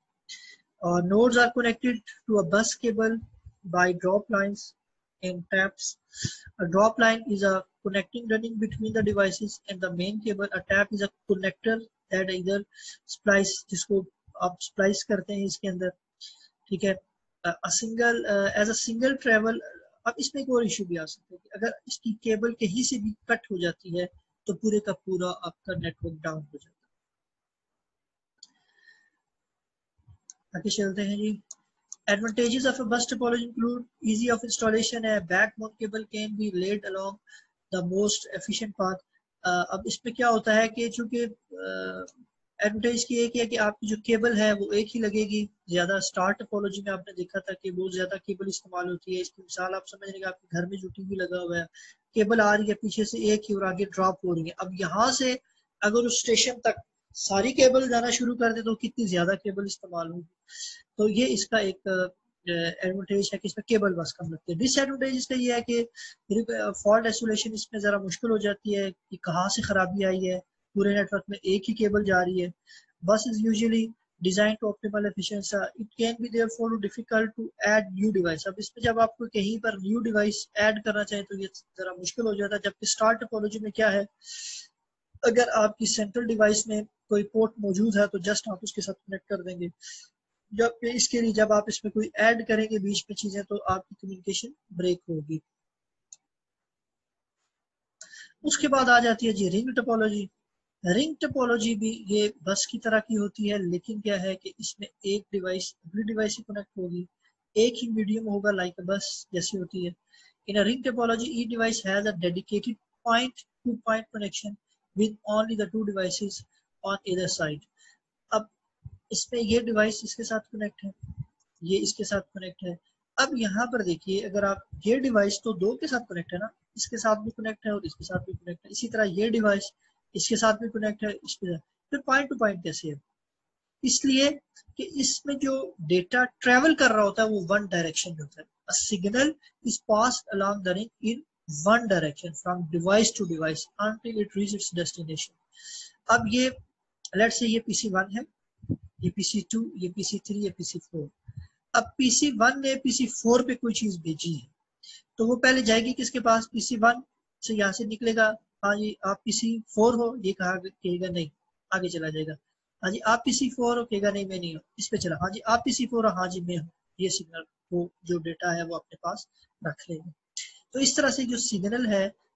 Nodes are connected to a bus cable by drop lines and taps. A drop line is a connecting running between the devices and the main cable. A tap is a connector that either splice, जिसको आप splice करते हैं इसके अंदर, ठीक है। A single as a single travel। अब इसमें एक और इशू भी आ सकता है कि अगर इसकी केबल कहीं से भी कट हो जाती है तो पूरे का पूरा आपका नेटवर्क डाउन हो जाता है। आगे चलते हैं जी। Advantages of a bus topology include easy of installation. A backbone cable can be laid along the most efficient path. अब इसमें क्या होता है कि चूंकि एडवांटेज की एक है कि आपकी जो केबल है वो एक ही लगेगी, ज्यादा स्टार टोपोलॉजी में आपने देखा था कि बहुत ज्यादा केबल इस्तेमाल होती है। इसकी मिसाल आप समझ रहे आपके घर में जो टीवी लगा हुआ है, केबल आ रही है पीछे से एक ही और आगे ड्रॉप हो रही है। अब यहाँ से अगर उस स्टेशन तक सारी केबल जाना शुरू कर दे तो कितनी ज्यादा केबल इस्तेमाल होगी, तो ये इसका एक एडवांटेज है कि इसमें केबल बस कम लगती है। डिसएडवांटेज इसका ये है कि फॉल्ट आइसोलेशन इसमें जरा मुश्किल हो जाती है कि कहाँ से खराबी आई है, पूरे नेटवर्क में एक ही केबल जा रही है। Bus is usually design to optimal efficiency, it can be therefore difficult to add new device. अब इसमें जब आपको कहीं पर न्यू डिवाइस ऐड करना चाहे तो ये जरा मुश्किल हो जाता है, जबकि स्टार टोपोलॉजी में क्या है, अगर आपकी सेंट्रल डिवाइस में कोई पोर्ट मौजूद है तो जस्ट आप उसके साथ कनेक्ट कर देंगे, जब इसके लिए जब आप इसमें कोई ऐड करेंगे बीच में चीजें तो आपकी कम्युनिकेशन ब्रेक होगी। उसके बाद आ जाती है जी रिंग टोपोलॉजी। रिंग टोपोलॉजी भी ये बस की तरह की होती है, लेकिन क्या है कि इसमें एक डिवाइस अगली डिवाइस से कनेक्ट होगी, एक ही मीडियम होगा लाइक बस जैसी होती है। In a ring topology each device has a dedicated point to point connection with only the two devices on either side. अब इसमें ये डिवाइस इसके साथ कनेक्ट है, ये इसके साथ कनेक्ट है। अब यहाँ पर देखिए अगर आप ये डिवाइस तो दो के साथ कनेक्ट है ना, इसके साथ भी कनेक्ट है और इसके साथ भी कनेक्ट है, इसी तरह ये डिवाइस इसके साथ भी कनेक्ट है, इसके साथ, फिर पॉइंट टू पॉइंट कैसे है, इसलिए कि इसमें जो डेटा ट्रेवल कर रहा होता है वो वन डायरेक्शन में होता है। A signal is passed along the ring in one direction from device to device until it reaches its destination। अब ये लेट्स से ये PC1 है, ये PC2, ये PC3, ये PC4। अब PC1 ने PC4 पे कोई चीज भेजी है तो वो पहले जाएगी किसके पास, PC1 से, यहाँ से निकलेगा, हाँ जी आप PC4 हो, ये कहेगा नहीं, आगे चला जाएगा। हाँ जी आप PC4 हो, कहेगा नहीं मैं नहीं हूँ, इस पे चला, हाँ जी आप PC4 हो, हाँ जी मैं हूँ, ये सिग्नल वो जो डेटा है वो अपने पास रख लेगा। तो इस तरह से जो सिग्नल है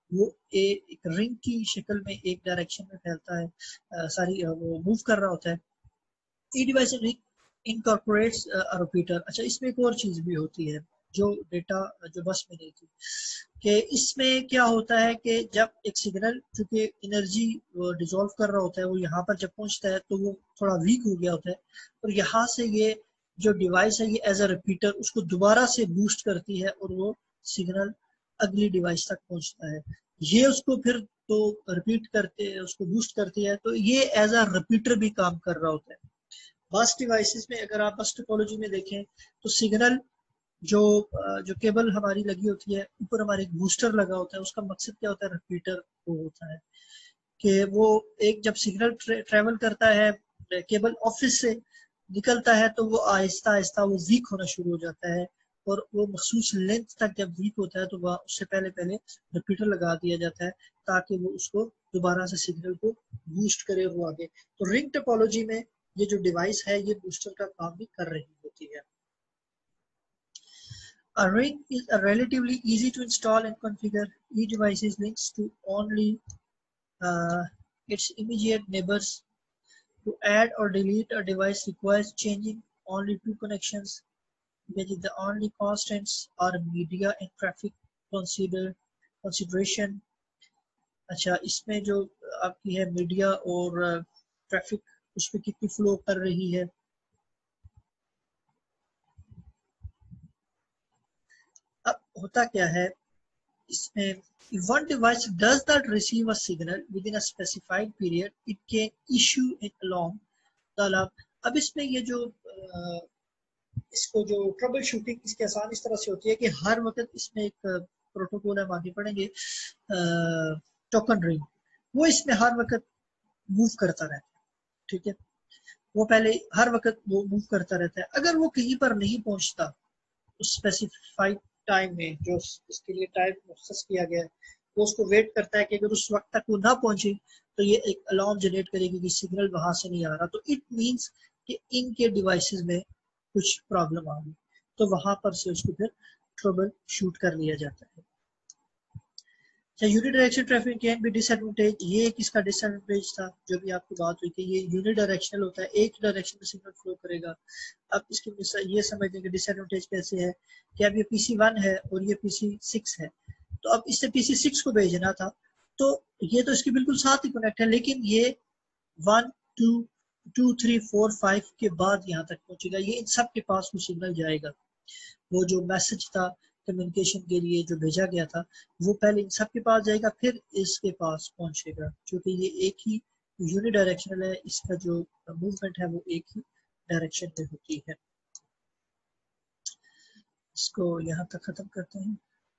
वो एक रिंग की शक्ल में एक डायरेक्शन में फैलता है, वो मूव कर रहा होता है। Each device incorporates repeater. अच्छा, इसमें एक और चीज भी होती है जो डेटा जो बस में नहीं थी, कि इसमें क्या होता है कि जब एक सिग्नल चूंकि एनर्जी डिसॉल्व कर रहा होता है, वो यहाँ पर जब पहुंचता है तो वो थोड़ा वीक हो गया होता है, और यहाँ से ये जो डिवाइस है ये एज अ रिपीटर उसको दोबारा से बूस्ट करती है और वो सिग्नल अगली डिवाइस तक पहुंचता है। ये उसको फिर तो रिपीट करते उसको बूस्ट करती है, तो ये एज अ रिपीटर भी काम कर रहा होता है। बस डिवाइसेस में अगर आप बस टोपोलॉजी में देखें तो सिग्नल जो जो केबल हमारी लगी होती है, ऊपर हमारे एक बूस्टर लगा होता है, उसका मकसद क्या होता है, रिपीटर वो होता है कि वो एक जब सिग्नल ट्रेवल करता है केबल ऑफिस से निकलता है तो वो आहिस्ता आहिस्ता वो वीक होना शुरू हो जाता है, और वो मखसूस लेंथ तक जब वीक होता है तो वह उससे पहले पहले रिपीटर लगा दिया जाता है ताकि वो उसको दोबारा से सिग्नल को बूस्ट करे और वो आगे। तो रिंग टोपोलॉजी में ये जो डिवाइस है ये बूस्टर का काम भी कर रही होती है। A ring is a relatively easy to install and configure. Each device is links to only its immediate neighbors. To add or delete a device requires changing only two connections. The only constants are media and traffic consideration. अच्छा, इसमें जो आपकी है मीडिया और ट्रैफिक उस पर कितनी फ्लो कर रही है। अब होता क्या है इसमें, if one device does not receive a signal within a specified period, it can issue an alarm. The alarm. अब इसमें ये जो इसको जो ट्रबल शूटिंग इसके आसान इस तरह से होती है कि हर वक्त इसमें एक प्रोटोकॉल है, आगे पढ़ेंगे, टोकन रिंग, वो इसमें हर वक्त मूव करता रहता है। ठीक है, वो पहले हर वक्त वो मूव करता रहता है। अगर वो कहीं पर नहीं पहुंचता उस स्पेसिफाइड टाइम में जो इसके लिए टाइम मुख्तस किया गया है, वो उसको वेट करता है कि अगर उस वक्त तक वो ना पहुंचे तो ये एक अलार्म जनरेट करेगी कि सिग्नल वहां से नहीं आ रहा, तो इट मींस कि इनके डिवाइसेस में कुछ प्रॉब्लम आ गई, तो वहां पर से उसको फिर ट्रबल शूट कर लिया जाता है। Unidirectional traffic can be disadvantage, ये एक इसका डिसएडवांटेज था जो भी आपको बात हुई कि ये यूनिडायरेक्शनल होता है, एक डायरेक्शन में सिग्नल फ्लो करेगा। अब इसकी ये समझने के डिसएडवांटेज कैसे है कि अब ये PC1 है और ये PC6 है, तो अब इससे PC6 को भेजना था तो ये तो इसके बिल्कुल साथ ही कनेक्ट है, लेकिन ये 1 2 2 3 4 5 के बाद यहाँ तक पहुंचेगा, ये इन सब के पास वो सिग्नल जाएगा। वो जो मैसेज था कम्युनिकेशन के लिए जो भेजा गया था वो पहले इन सब के पास जाएगा फिर इसके पास पहुंचेगा, क्योंकि ये एक ही यूनिडायरेक्शनल है, इसका जो मूवमेंट है वो एक ही डायरेक्शन में होती है। इसको यहाँ तक खत्म करते हैं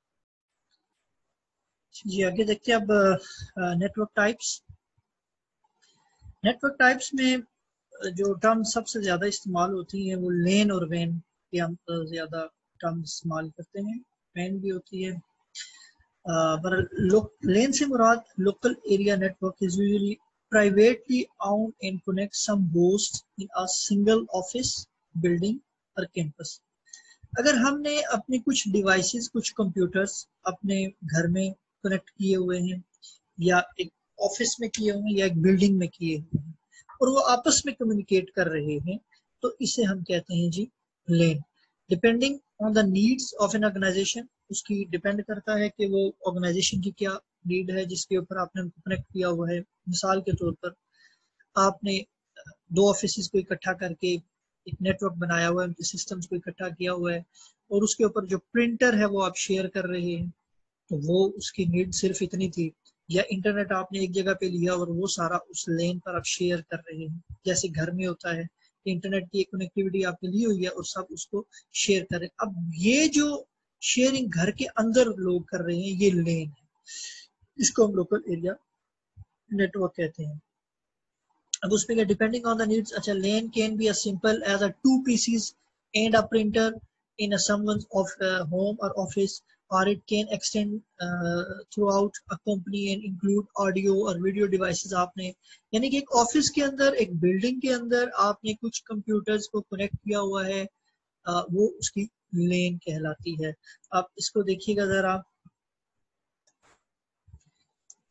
जी। आगे देखते हैं अब नेटवर्क टाइप्स। नेटवर्क टाइप्स में जो टर्म सबसे ज्यादा इस्तेमाल होती है वो लेन और वैन के हम ज्यादा टर्म इस्तेमाल करते हैं। वैन भी होती है, पर लेन से मुराद local area network is usually privately owned and connect some hosts in a single office building or campus. अगर हमने अपने कुछ डिवाइसेस कुछ कंप्यूटर्स अपने घर में कनेक्ट किए हुए हैं या एक ऑफिस में किए हुए हैं या एक बिल्डिंग में किए हुए हैं और वो आपस में कम्युनिकेट कर रहे हैं, तो इसे हम कहते हैं जी LAN. Depending on the needs of an organisation, उसकी डिपेंड करता है कि वो ऑर्गेनाइजेशन की क्या नीड है जिसके ऊपर आपने उनको कनेक्ट किया हुआ है। मिसाल के तौर पर आपने दो ऑफिस को इकट्ठा करके एक नेटवर्क बनाया हुआ है, उनके सिस्टम्स को इकट्ठा किया हुआ है और उसके ऊपर जो प्रिंटर है वो आप शेयर कर रहे हैं, तो वो उसकी नीड सिर्फ इतनी थी। या इंटरनेट आपने एक जगह पे लिया और वो सारा उस लेन पर आप शेयर कर रहे हैं, जैसे घर में होता है कि इंटरनेट की कनेक्टिविटी आपने ली हुई है और सब उसको शेयर कर रहे हैं। अब ये जो शेयरिंग घर के अंदर लोग कर रहे हैं ये लेन है, इसको हम लोकल एरिया नेटवर्क कहते हैं। अब उसमें क्या डिपेंडिंग ऑन द नीड्स, अच्छा LAN can be as simple as a two PCs and a printer in a someone's of home or office, or it can extend throughout a company and include audio और वीडियो डिवाइसेस। आपने यानी कि एक ऑफिस के अंदर एक बिल्डिंग के अंदर आपने कुछ कंप्यूटर्स को कनेक्ट किया हुआ है, वो उसकी लेन कहलाती है। आप इसको देखिएगा जरा,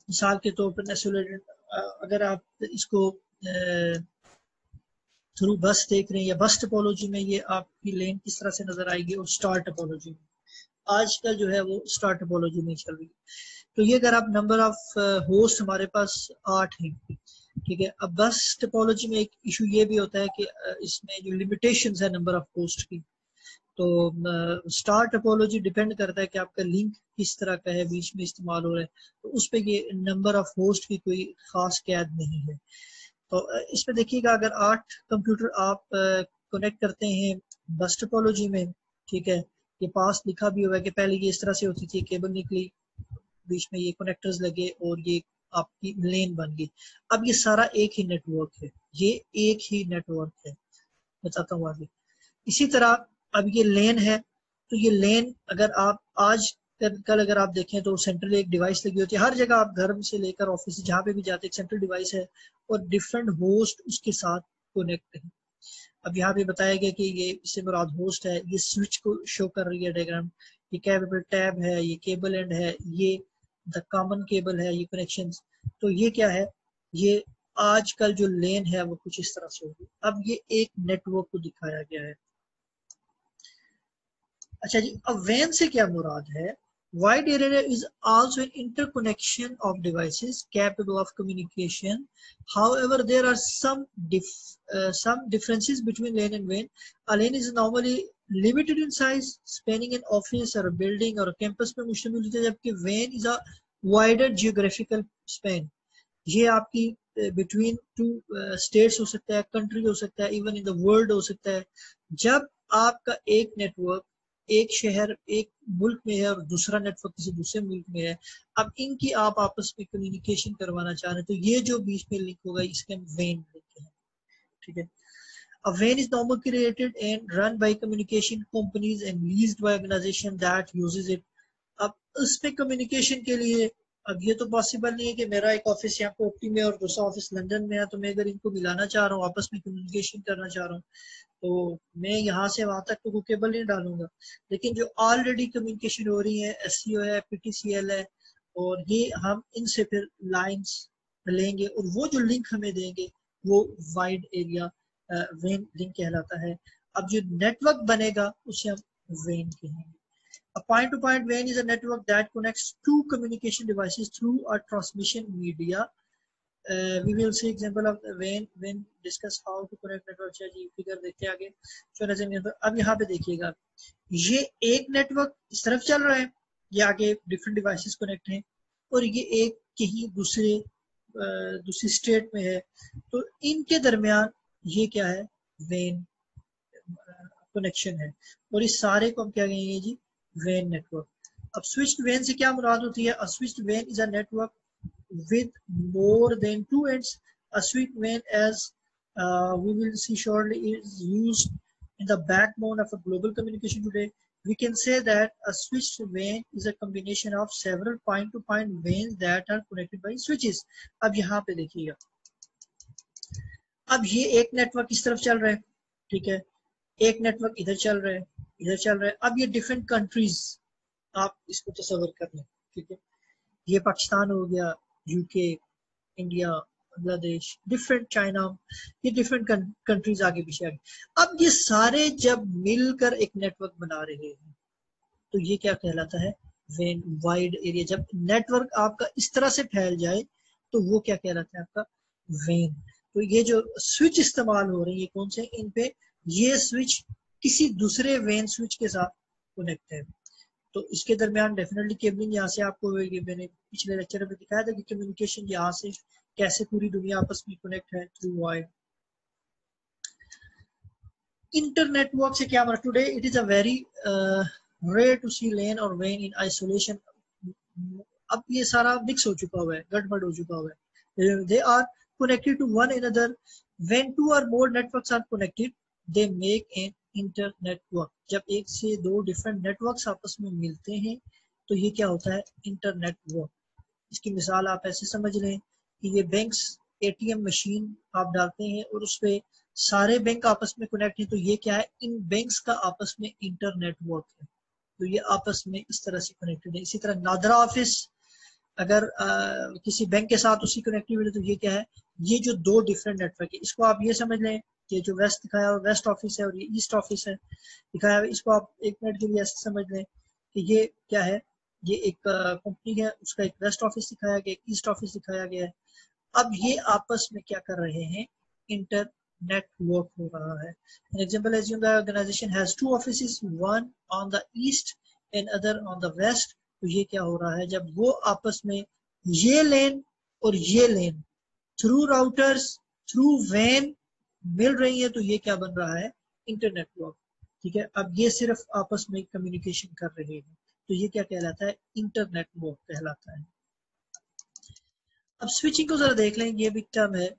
मिसाल के तौर पर आइसोलेटेड, अगर आप इसको थ्रू बस देख रहे हैं या बस टोपोलॉजी में ये आपकी लेन किस तरह से नजर आएगी, और स्टार टोपोलॉजी में आजकल जो है वो स्टार टोपोलॉजी नहीं चल रही। तो ये अगर आप नंबर ऑफ होस्ट हमारे पास 8 हैं, ठीक है। अब बस टोपोलॉजी में एक इशू ये भी होता है कि इसमें जो लिमिटेशंस है नंबर ऑफ होस्ट की, तो स्टार टोपोलॉजी डिपेंड करता है कि आपका लिंक किस तरह का है, बीच में इस्तेमाल हो रहा है, तो उस पर ये नंबर ऑफ होस्ट की कोई खास कैद नहीं है। तो इसमें देखिएगा, अगर 8 कंप्यूटर आप कनेक्ट करते हैं बस टोपोलॉजी में, ठीक है, ये पास लिखा भी हुआ है कि पहले ये इस तरह से होती थी, केबल निकली, बीच में ये कनेक्टर्स लगे और ये आपकी लेन बन गई। अब ये सारा एक ही नेटवर्क है, ये एक ही नेटवर्क है। बताता हूँ आगे। इसी तरह अब ये लेन है, तो ये लेन अगर आप आज कल अगर आप देखें तो सेंट्रल एक डिवाइस लगी होती है हर जगह, आप घर से लेकर ऑफिस जहाँ पे भी जाते हैं, एक सेंट्रल डिवाइस है और डिफरेंट होस्ट उसके साथ कनेक्ट है। अब यहाँ पे बताया गया कि ये इससे मुराद होस्ट है, ये स्विच को शो कर रही है डायग्राम, ये केबल टैब है, ये केबल एंड है, ये द कॉमन केबल है, ये कनेक्शन। तो ये क्या है, ये आजकल जो लेन है वो कुछ इस तरह से होगी। अब ये एक नेटवर्क को दिखाया गया है। अच्छा जी, अब WAN से क्या मुराद है? Wide area is also an interconnection of devices capable of communication. However, there are some differences between LAN and WAN. A LAN is normally limited in size, spanning an office or a building or a campus पे मुश्तमिल होती है, जबकि WAN is a wider geographical span. ये आपकी बिटवीन टू स्टेट्स हो सकता है, कंट्री हो सकता है, इवन इन द वर्ल्ड हो सकता है। जब आपका एक नेटवर्क एक शहर एक मुल्क में है और दूसरा नेटवर्क किसी दूसरे मुल्क में है, अब इनकी आप आपस में कम्युनिकेशन करवाना चाह रहे हैं, तो ये जो बीच में लिंक होगा इसके हम वेन लिखते हैं, ठीक है। A WAN is normally created and run by communication companies and leased by organization that uses it. अब उस पे कम्युनिकेशन के लिए, अब ये तो पॉसिबल नहीं है कि मेरा एक ऑफिस यहाँ कोप्टी में और दूसरा ऑफिस लंदन में है, तो मैं अगर इनको मिलाना चाह रहा हूँ, आपस में कम्युनिकेशन करना चाह रहा हूँ, तो मैं यहाँ से वहां तक तो केबल नहीं डालूंगा। लेकिन जो ऑलरेडी कम्युनिकेशन हो रही है, एससीओ है, पीटीसीएल है, और ये हम इनसे फिर लाइंस लेंगे और वो जो लिंक हमें देंगे वो वाइड एरिया वेन लिंक कहलाता है। अब जो नेटवर्क बनेगा उसे हम वेन कहेंगे। A point-to-point WAN is a network that connects two communication devices through a transmission media. We will see example of WAN when discuss how to connect network. जी फिगर देखते आगे। अब यहाँ पे देखिएगा, ये एक नेटवर्क इस तरफ चल रहा है, ये आगे डिफरेंट डिवाइसेस कनेक्ट हैं, और ये एक कहीं दूसरी स्टेट में है, तो इनके दरमियान ये क्या है, वेन कनेक्शन है, और इस सारे को हम क्या कहेंगे जी, वेन नेटवर्क। अब स्विच्ड वेन से क्या मुराद होती है? अ स्विच्ड वेन is a network with more than two ends. A switched WAN, as we will see shortly, is used in the backbone of a global communication today. We can say that a switched WAN is a combination of several point-to-point WANs that are connected by switches. अब यहाँ पे देखिएगा, अब ये एक नेटवर्क इस तरफ चल रहा है, ठीक है, एक नेटवर्क इधर चल रहा है, इधर चल रहा है। अब ये डिफरेंट कंट्रीज, आप इसको तस्वर कर लें, ठीक है, ये पाकिस्तान हो गया, UK, India, Bangladesh, different China, ये डिफरेंट कंट्रीज आगे पीछे आगे। अब ये सारे जब मिलकर एक नेटवर्क बना रहे हैं, तो ये क्या कहलाता है, वेन वाइड एरिया। जब नेटवर्क आपका इस तरह से फैल जाए तो वो क्या कहलाता है, आपका वेन। तो ये जो स्विच इस्तेमाल हो रही है कौन से, इन पे ये स्विच किसी दूसरे वेन स्विच के साथ कनेक्ट है, तो इसके दरमियान डेफिनेटली केबलिंग यहाँ से आपको, ये मैंने पिछले लेक्चर में दिखाया था कि कम्युनिकेशन यहाँ से कैसे पूरी दुनिया आपस में कनेक्ट है थ्रू वाइड। इंटरनेटवर्क से क्या मतलब, today it is a very rare to see LAN और वेन इन आइसोलेशन। अब ये सारा मिक्स हो चुका हुआ है, गड़बड़ हो चुका हुआ है। They are connected to one another. When two और more networks are connected they make an internetwork. जब एक से दो डिफरेंट नेटवर्क्स आपस में मिलते हैं तो ये क्या होता है, इंटरनेटवर्क। इसकी मिसाल आप ऐसे समझ लें कि ये बैंक्स एटीएम मशीन आप डालते हैं और उस पर सारे बैंक आपस में कनेक्ट हैं, तो ये क्या है, इन बैंक्स का आपस में इंटरनेटवर्क है, तो ये आपस में इस तरह से कनेक्टेड है। इसी तरह नादरा ऑफिस अगर किसी बैंक के साथ उसकी कनेक्टिविटी, तो ये क्या है, ये जो दो डिफरेंट नेटवर्क है, इसको आप ये समझ लें कि जो वेस्ट दिखाया है वेस्ट ऑफिस है और ये ईस्ट ऑफिस है दिखाया है, इसको आप एक मिनट के लिए ऐसे समझ लें कि ये क्या है, ये एक कंपनी है, उसका एक वेस्ट ऑफिस दिखाया गया, एक ईस्ट ऑफिस दिखाया गया है। अब ये आपस में क्या कर रहे हैं, इंटरनेट वर्क हो रहा है। An example, assume the organization has two offices, one on the east and other on the west। तो ये क्या हो रहा है, जब वो आपस में ये लेन और ये लेन थ्रू राउटर्स थ्रू वैन मिल रही है, तो ये क्या बन रहा है, इंटरनेट वर्क। ठीक है, अब ये सिर्फ आपस में कम्युनिकेशन कर रहे हैं, तो ये क्या कहलाता है, इंटरनेट वर्क कहलाता है। अब स्विचिंग को जरा देख लें, ये भी टर्म है।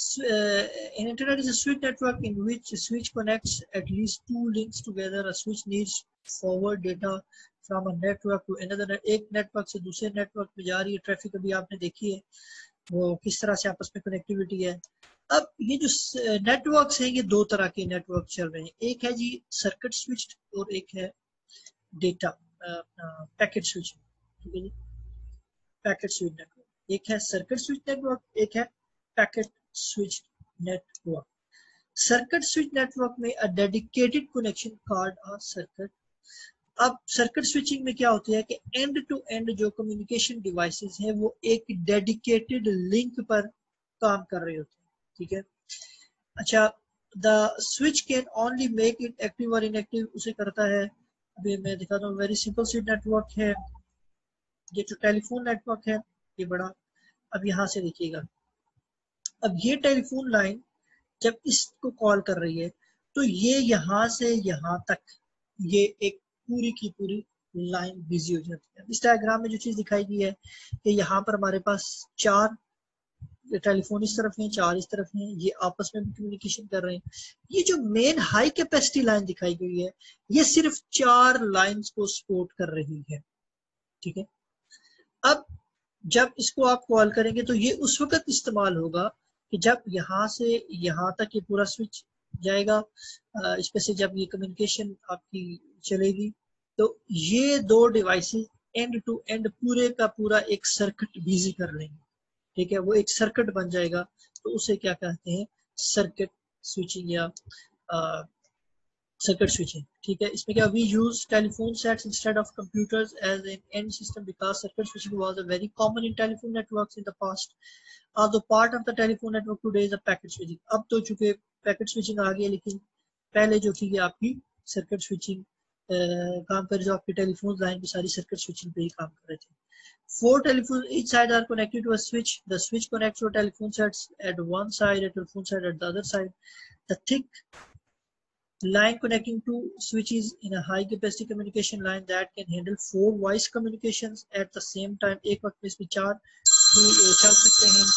An internet is a switch network in which a switch connects at least two links together. A switch needs forward data from a network to another। एक नेटवर्क से दूसरे नेटवर्क में जा रही है ट्रैफिक, अभी आपने देखी है वो किस तरह से आपस में कनेक्टिविटी है। अब ये जो नेटवर्क्स हैं, ये दो तरह के नेटवर्क चल रहे हैं, एक है जी सर्किट स्विच और एक है डेटा पैकेट स्विच। ठीक है जी, पैकेट स्विच नेटवर्क, एक है सर्किट स्विच नेटवर्क, एक है packet switch network. Circuit switch network में a dedicated connection called a circuit. अब सर्किट स्विचिंग में क्या होता है कि एंड टू एंड जो कम्युनिकेशन डिवाइसेस हैं वो एक डेडिकेटेड लिंक पर काम कर रहे होते हैं। ठीक है, अच्छा, the switch can only make it active और इनएक्टिव उसे करता है। अभी मैं दिखाता हूँ, वेरी सिंपल स्विच नेटवर्क है ये जो टेलीफोन नेटवर्क है, ये बड़ा। अब यहाँ से देखिएगा, अब ये टेलीफोन लाइन जब इसको कॉल कर रही है, तो ये यहाँ से यहाँ तक ये एक पूरी की पूरी लाइन बिजी हो जाती है। इस डायग्राम में जो चीज दिखाई गई है कि यहाँ पर हमारे पास चार टेलीफोन इस तरफ हैं, चार इस तरफ हैं, ये आपस में भी कम्युनिकेशन कर रहे हैं। ये जो मेन हाई कैपेसिटी लाइन दिखाई गई है, ये सिर्फ चार लाइंस को सपोर्ट कर रही है। ठीक है, अब जब इसको आप कॉल करेंगे तो ये उस वक्त इस्तेमाल होगा कि जब यहाँ से यहाँ तक ये पूरा स्विच जाएगा, इस पे से जब ये कम्युनिकेशन आपकी चलेगी, तो ये दो डिवाइसेस एंड टू एंड पूरे का पूरा एक सर्किट बिजी कर लेंगे। ठीक है, वो एक सर्किट बन जाएगा, तो उसे क्या कहते हैं, सर्किट स्विचिंग या सर्किट स्विचिंग। ठीक है, इसमें क्या, we use telephone sets instead of computers as an end system because circuit switching was a very common in telephone networks in the past. although part of the telephone network today is a packet switching। अब तो चूंकि पैकेट स्विचिंग आ गई है, लेकिन पहले जो थी ये आपकी सर्किट स्विचिंग काम कर, जो आपकी टेलीफोन लाइन भी सारी सर्किट स्विचिंग पे ही काम कर रहे थे। Four telephones each side are connected to a switch। The switch connects your telephone sets at one side, a telephone set at the other side। The thick line connecting two switches in a high capacity communication line that can handle four voice communications at the same time। एक वक्त में इसमें चार चल सकते हैं।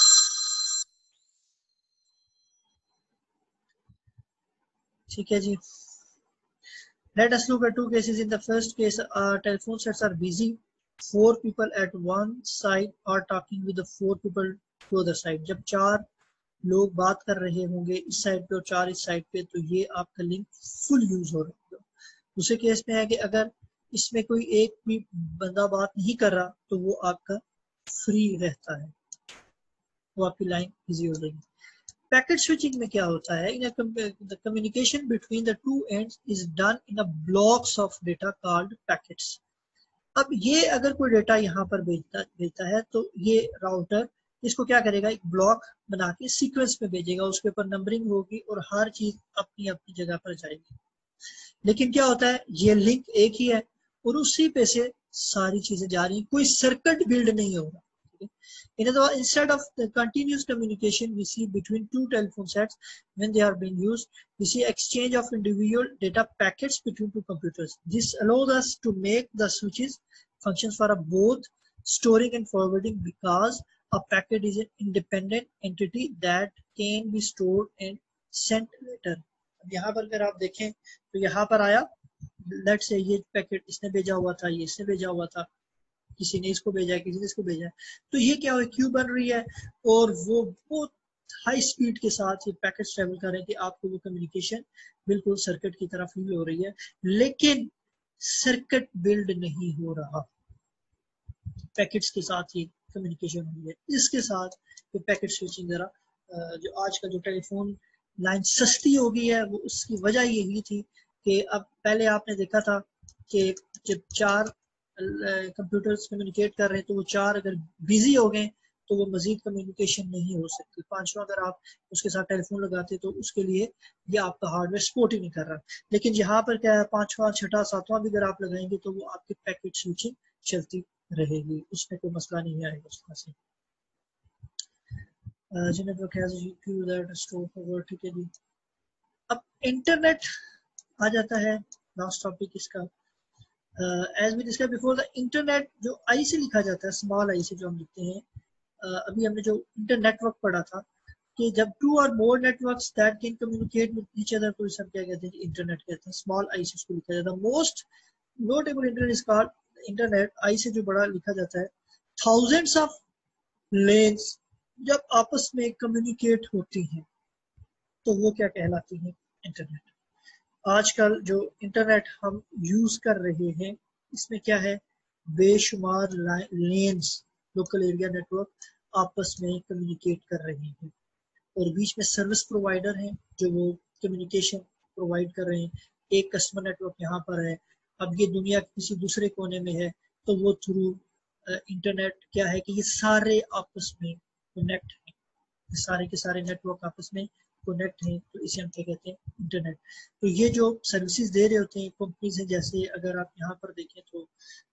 ठीक है जी, let us look at two cases। in the first case, telephone sets are busy, four people at one side are talking with the four people to other side। जब चार लोग बात कर रहे होंगे इस साइड पे और चार इस साइड पे, तो ये आपका लिंक फुल यूज हो रहा है। दूसरे केस में है कि अगर इसमें कोई एक भी बंदा बात नहीं कर रहा, तो वो आपका फ्री रहता है, वो आपकी लाइन बिजी हो जाएगी। पैकेट स्विचिंग में क्या होता है, the communication between the two ends is done in a blocks of data called packets. अब ये अगर कोई डेटा यहाँ पर भेजता है, तो ये राउटर इसको क्या करेगा, एक ब्लॉक बना के सीक्वेंस में भेजेगा, उसके ऊपर नंबरिंग होगी और हर चीज अपनी अपनी जगह पर जाएगी। लेकिन क्या होता है, ये लिंक एक ही है और उसी पे से सारी चीजें जा रही हैं, कोई सर्किट बिल्ड नहीं होगा। In other words, instead of the continuous communication we see between two telephone sets when they are being used, we see exchange of individual data packets between two computers। This allows us to make the switches functions for both storing and forwarding because a packet is an independent entity that can be stored and sent later। अब यहाँ पर अगर आप देखें तो यहाँ पर आया, लेट से ये पैकेट इसने भेजा हुआ था, ये इसने भेजा हुआ था, किसी ने इसको भेजा है, किसी ने इसको भेजा है, तो ये क्या है, क्यू बन रही है और वो बहुत हाई स्पीड के साथ ये पैकेट ट्रेवल कर रहे हैं कि आपको वो कम्युनिकेशन बिल्कुल सर्किट की तरफ फील हो रही है, लेकिन सर्किट बिल्ड नहीं हो रहा, पैकेट्स के साथ ही कम्युनिकेशन हुई है। इसके साथ ये पैकेट स्विचिंग जरा जो आज का जो टेलीफोन लाइन सस्ती हो गई है, वो उसकी वजह यही थी कि अब पहले आपने देखा था कि जब 4 कंप्यूटर्स कम्युनिकेट कर रहे हैं तो वो 4 अगर बिजी हो गए तो वो मजीद कम्युनिकेशन नहीं हो सकती। 5वां अगर आप उसके साथ टेलीफोन लगाते तो उसके लिए ये आपका हार्डवेयर सपोर्ट ही नहीं कर रहा। लेकिन यहाँ पर क्या है, 5वां 6वां 7वां भी अगर आप लगाएंगे तो वो आपकी पैकेट स्विचिंग चलती रहेगी, उसमें कोई मसला नहीं आएगा उस तरह से। ठीक है जी। अब इंटरनेट आ जाता है, लास्ट टॉपिक इसका। As we discuss before, the internet जो आई से लिखा जाता है, स्मॉल आई से जो हम लिखते हैं, अभी हमने जो इंटरनेटवर्क पढ़ा था कि जब 2 और more networks that can communicate with each other, तो सब क्या कहते हैं, इंटरनेट कहते हैं। स्मॉल आई से उसको लिखा जाता है। Most notable internet is called internet, I से जो बड़ा लिखा जाता है। थाउजेंड्स ऑफ लेन्स जब आपस में कम्युनिकेट होती हैं तो वो क्या कहलाती हैं, इंटरनेट। आजकल जो इंटरनेट हम यूज कर रहे हैं इसमें क्या है, बेशुमार लेन्स, लोकल एरिया नेटवर्क आपस में कम्युनिकेट कर रहे हैं और बीच में सर्विस प्रोवाइडर हैं जो वो कम्युनिकेशन प्रोवाइड कर रहे हैं। एक कस्टमर नेटवर्क यहाँ पर है, अब ये दुनिया के किसी दूसरे कोने में है, तो वो थ्रू इंटरनेट क्या है कि ये सारे आपस में कनेक्ट है, ये सारे के सारे नेटवर्क आपस में कनेक्ट हैं, तो इसे हम क्या कहते हैं, इंटरनेट। तो ये जो सर्विसेज दे रहे होते हैं कंपनीज हैं, जैसे अगर आप यहाँ पर देखें तो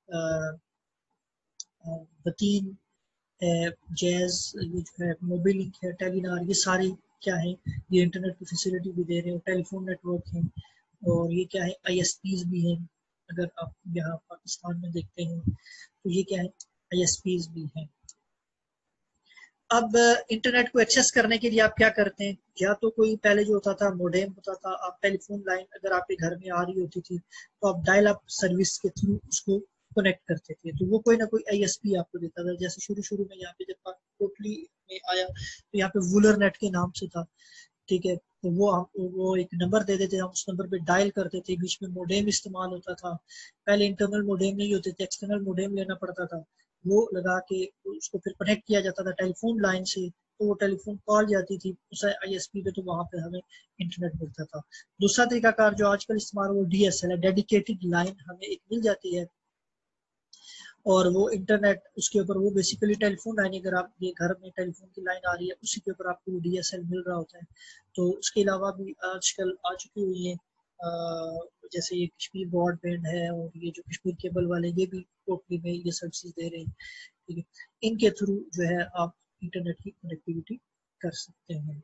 बतीन, जैज, ये जो है मोबाइल लिंक है, टेलीनार, ये सारे क्या है, ये इंटरनेट की फैसिलिटी भी दे रहे हैं। टेलीफोन नेटवर्क है और ये क्या है, आईएसपीज भी हैं। अगर आप यहाँ पाकिस्तान में देखते हैं तो ये क्या है, आईएसपीज भी हैं। अब इंटरनेट को एक्सेस करने के लिए आप क्या करते हैं, या तो कोई पहले जो होता था मोडेम होता था, आप टेलीफोन लाइन अगर आपके घर में आ रही होती थी तो आप डायल अप सर्विस के थ्रू उसको कनेक्ट करते थे, तो वो कोई ना कोई आईएसपी आपको देता था। जैसे शुरू शुरू में यहाँ पे जब टोटली में आया तो यहाँ पे वूलर नेट के नाम से था, ठीक है। तो वो एक नंबर दे देते, हम उस नंबर पे डायल करते थे, बीच में मोडेम इस्तेमाल होता था। पहले इंटरनल मोडेम नहीं होते थे, एक्सटर्नल मोडेम लेना पड़ता था, वो लगा के उसको फिर कनेक्ट किया जाता था टेलीफोन लाइन से, तो वो टेलीफोन कॉल जाती थी उस आईएसपी पे, तो वहां पे हमें इंटरनेट मिलता था। दूसरा तरीकाकार जो आजकल इस्तेमाल, वो डीएसएल है, डेडिकेटेड लाइन हमें एक मिल जाती है और वो इंटरनेट उसके ऊपर, वो बेसिकली टेलीफोन लाइन, अगर आप ये घर में टेलीफोन की लाइन आ रही है उसी के ऊपर आपको डीएसएल मिल रहा होता है। तो उसके अलावा भी आजकल आ चुकी हुई है, जैसे ये कश्मीर ब्रॉडबैंड है और ये जो कश्मीर केबल वाले, ये भी टोटली में ये सर्विसेज दे रहे हैं, ठीक है। इनके थ्रू जो है आप इंटरनेट की कनेक्टिविटी कर सकते हैं।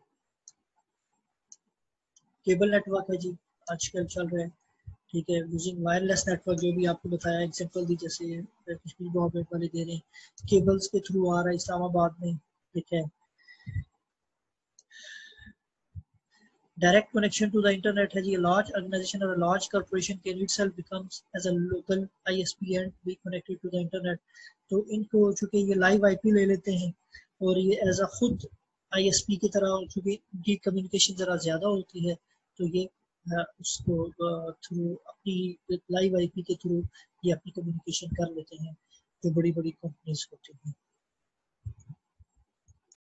केबल नेटवर्क है जी, आजकल चल रहा है, ठीक है, यूजिंग वायरलेस नेटवर्क, जो भी आपको बताया एग्जांपल दी, जैसे कश्मीर ब्रॉडबैंड वाले दे रहे हैं, केबल्स के थ्रू आ रहा है इस्लामाबाद में, ठीक है। Direct connection to the internet है जी, लार्ज ऑर्गेनाइजेशन और large corporation can itself becomes as a local ISP and be connected to the internet. तो इनको चूंकि ये लाइव आईपी ले लेते हैं और ये एज अ खुद आईएसपी की तरह, चूंकि इनकी कम्युनिकेशन ज़रा ज़्यादा होती है, तो ये उसको थ्रू अपनी लाइव आईपी के थ्रू ये अपनी कम्युनिकेशन कर लेते हैं, जो बड़ी बड़ी कंपनीज होती हैं।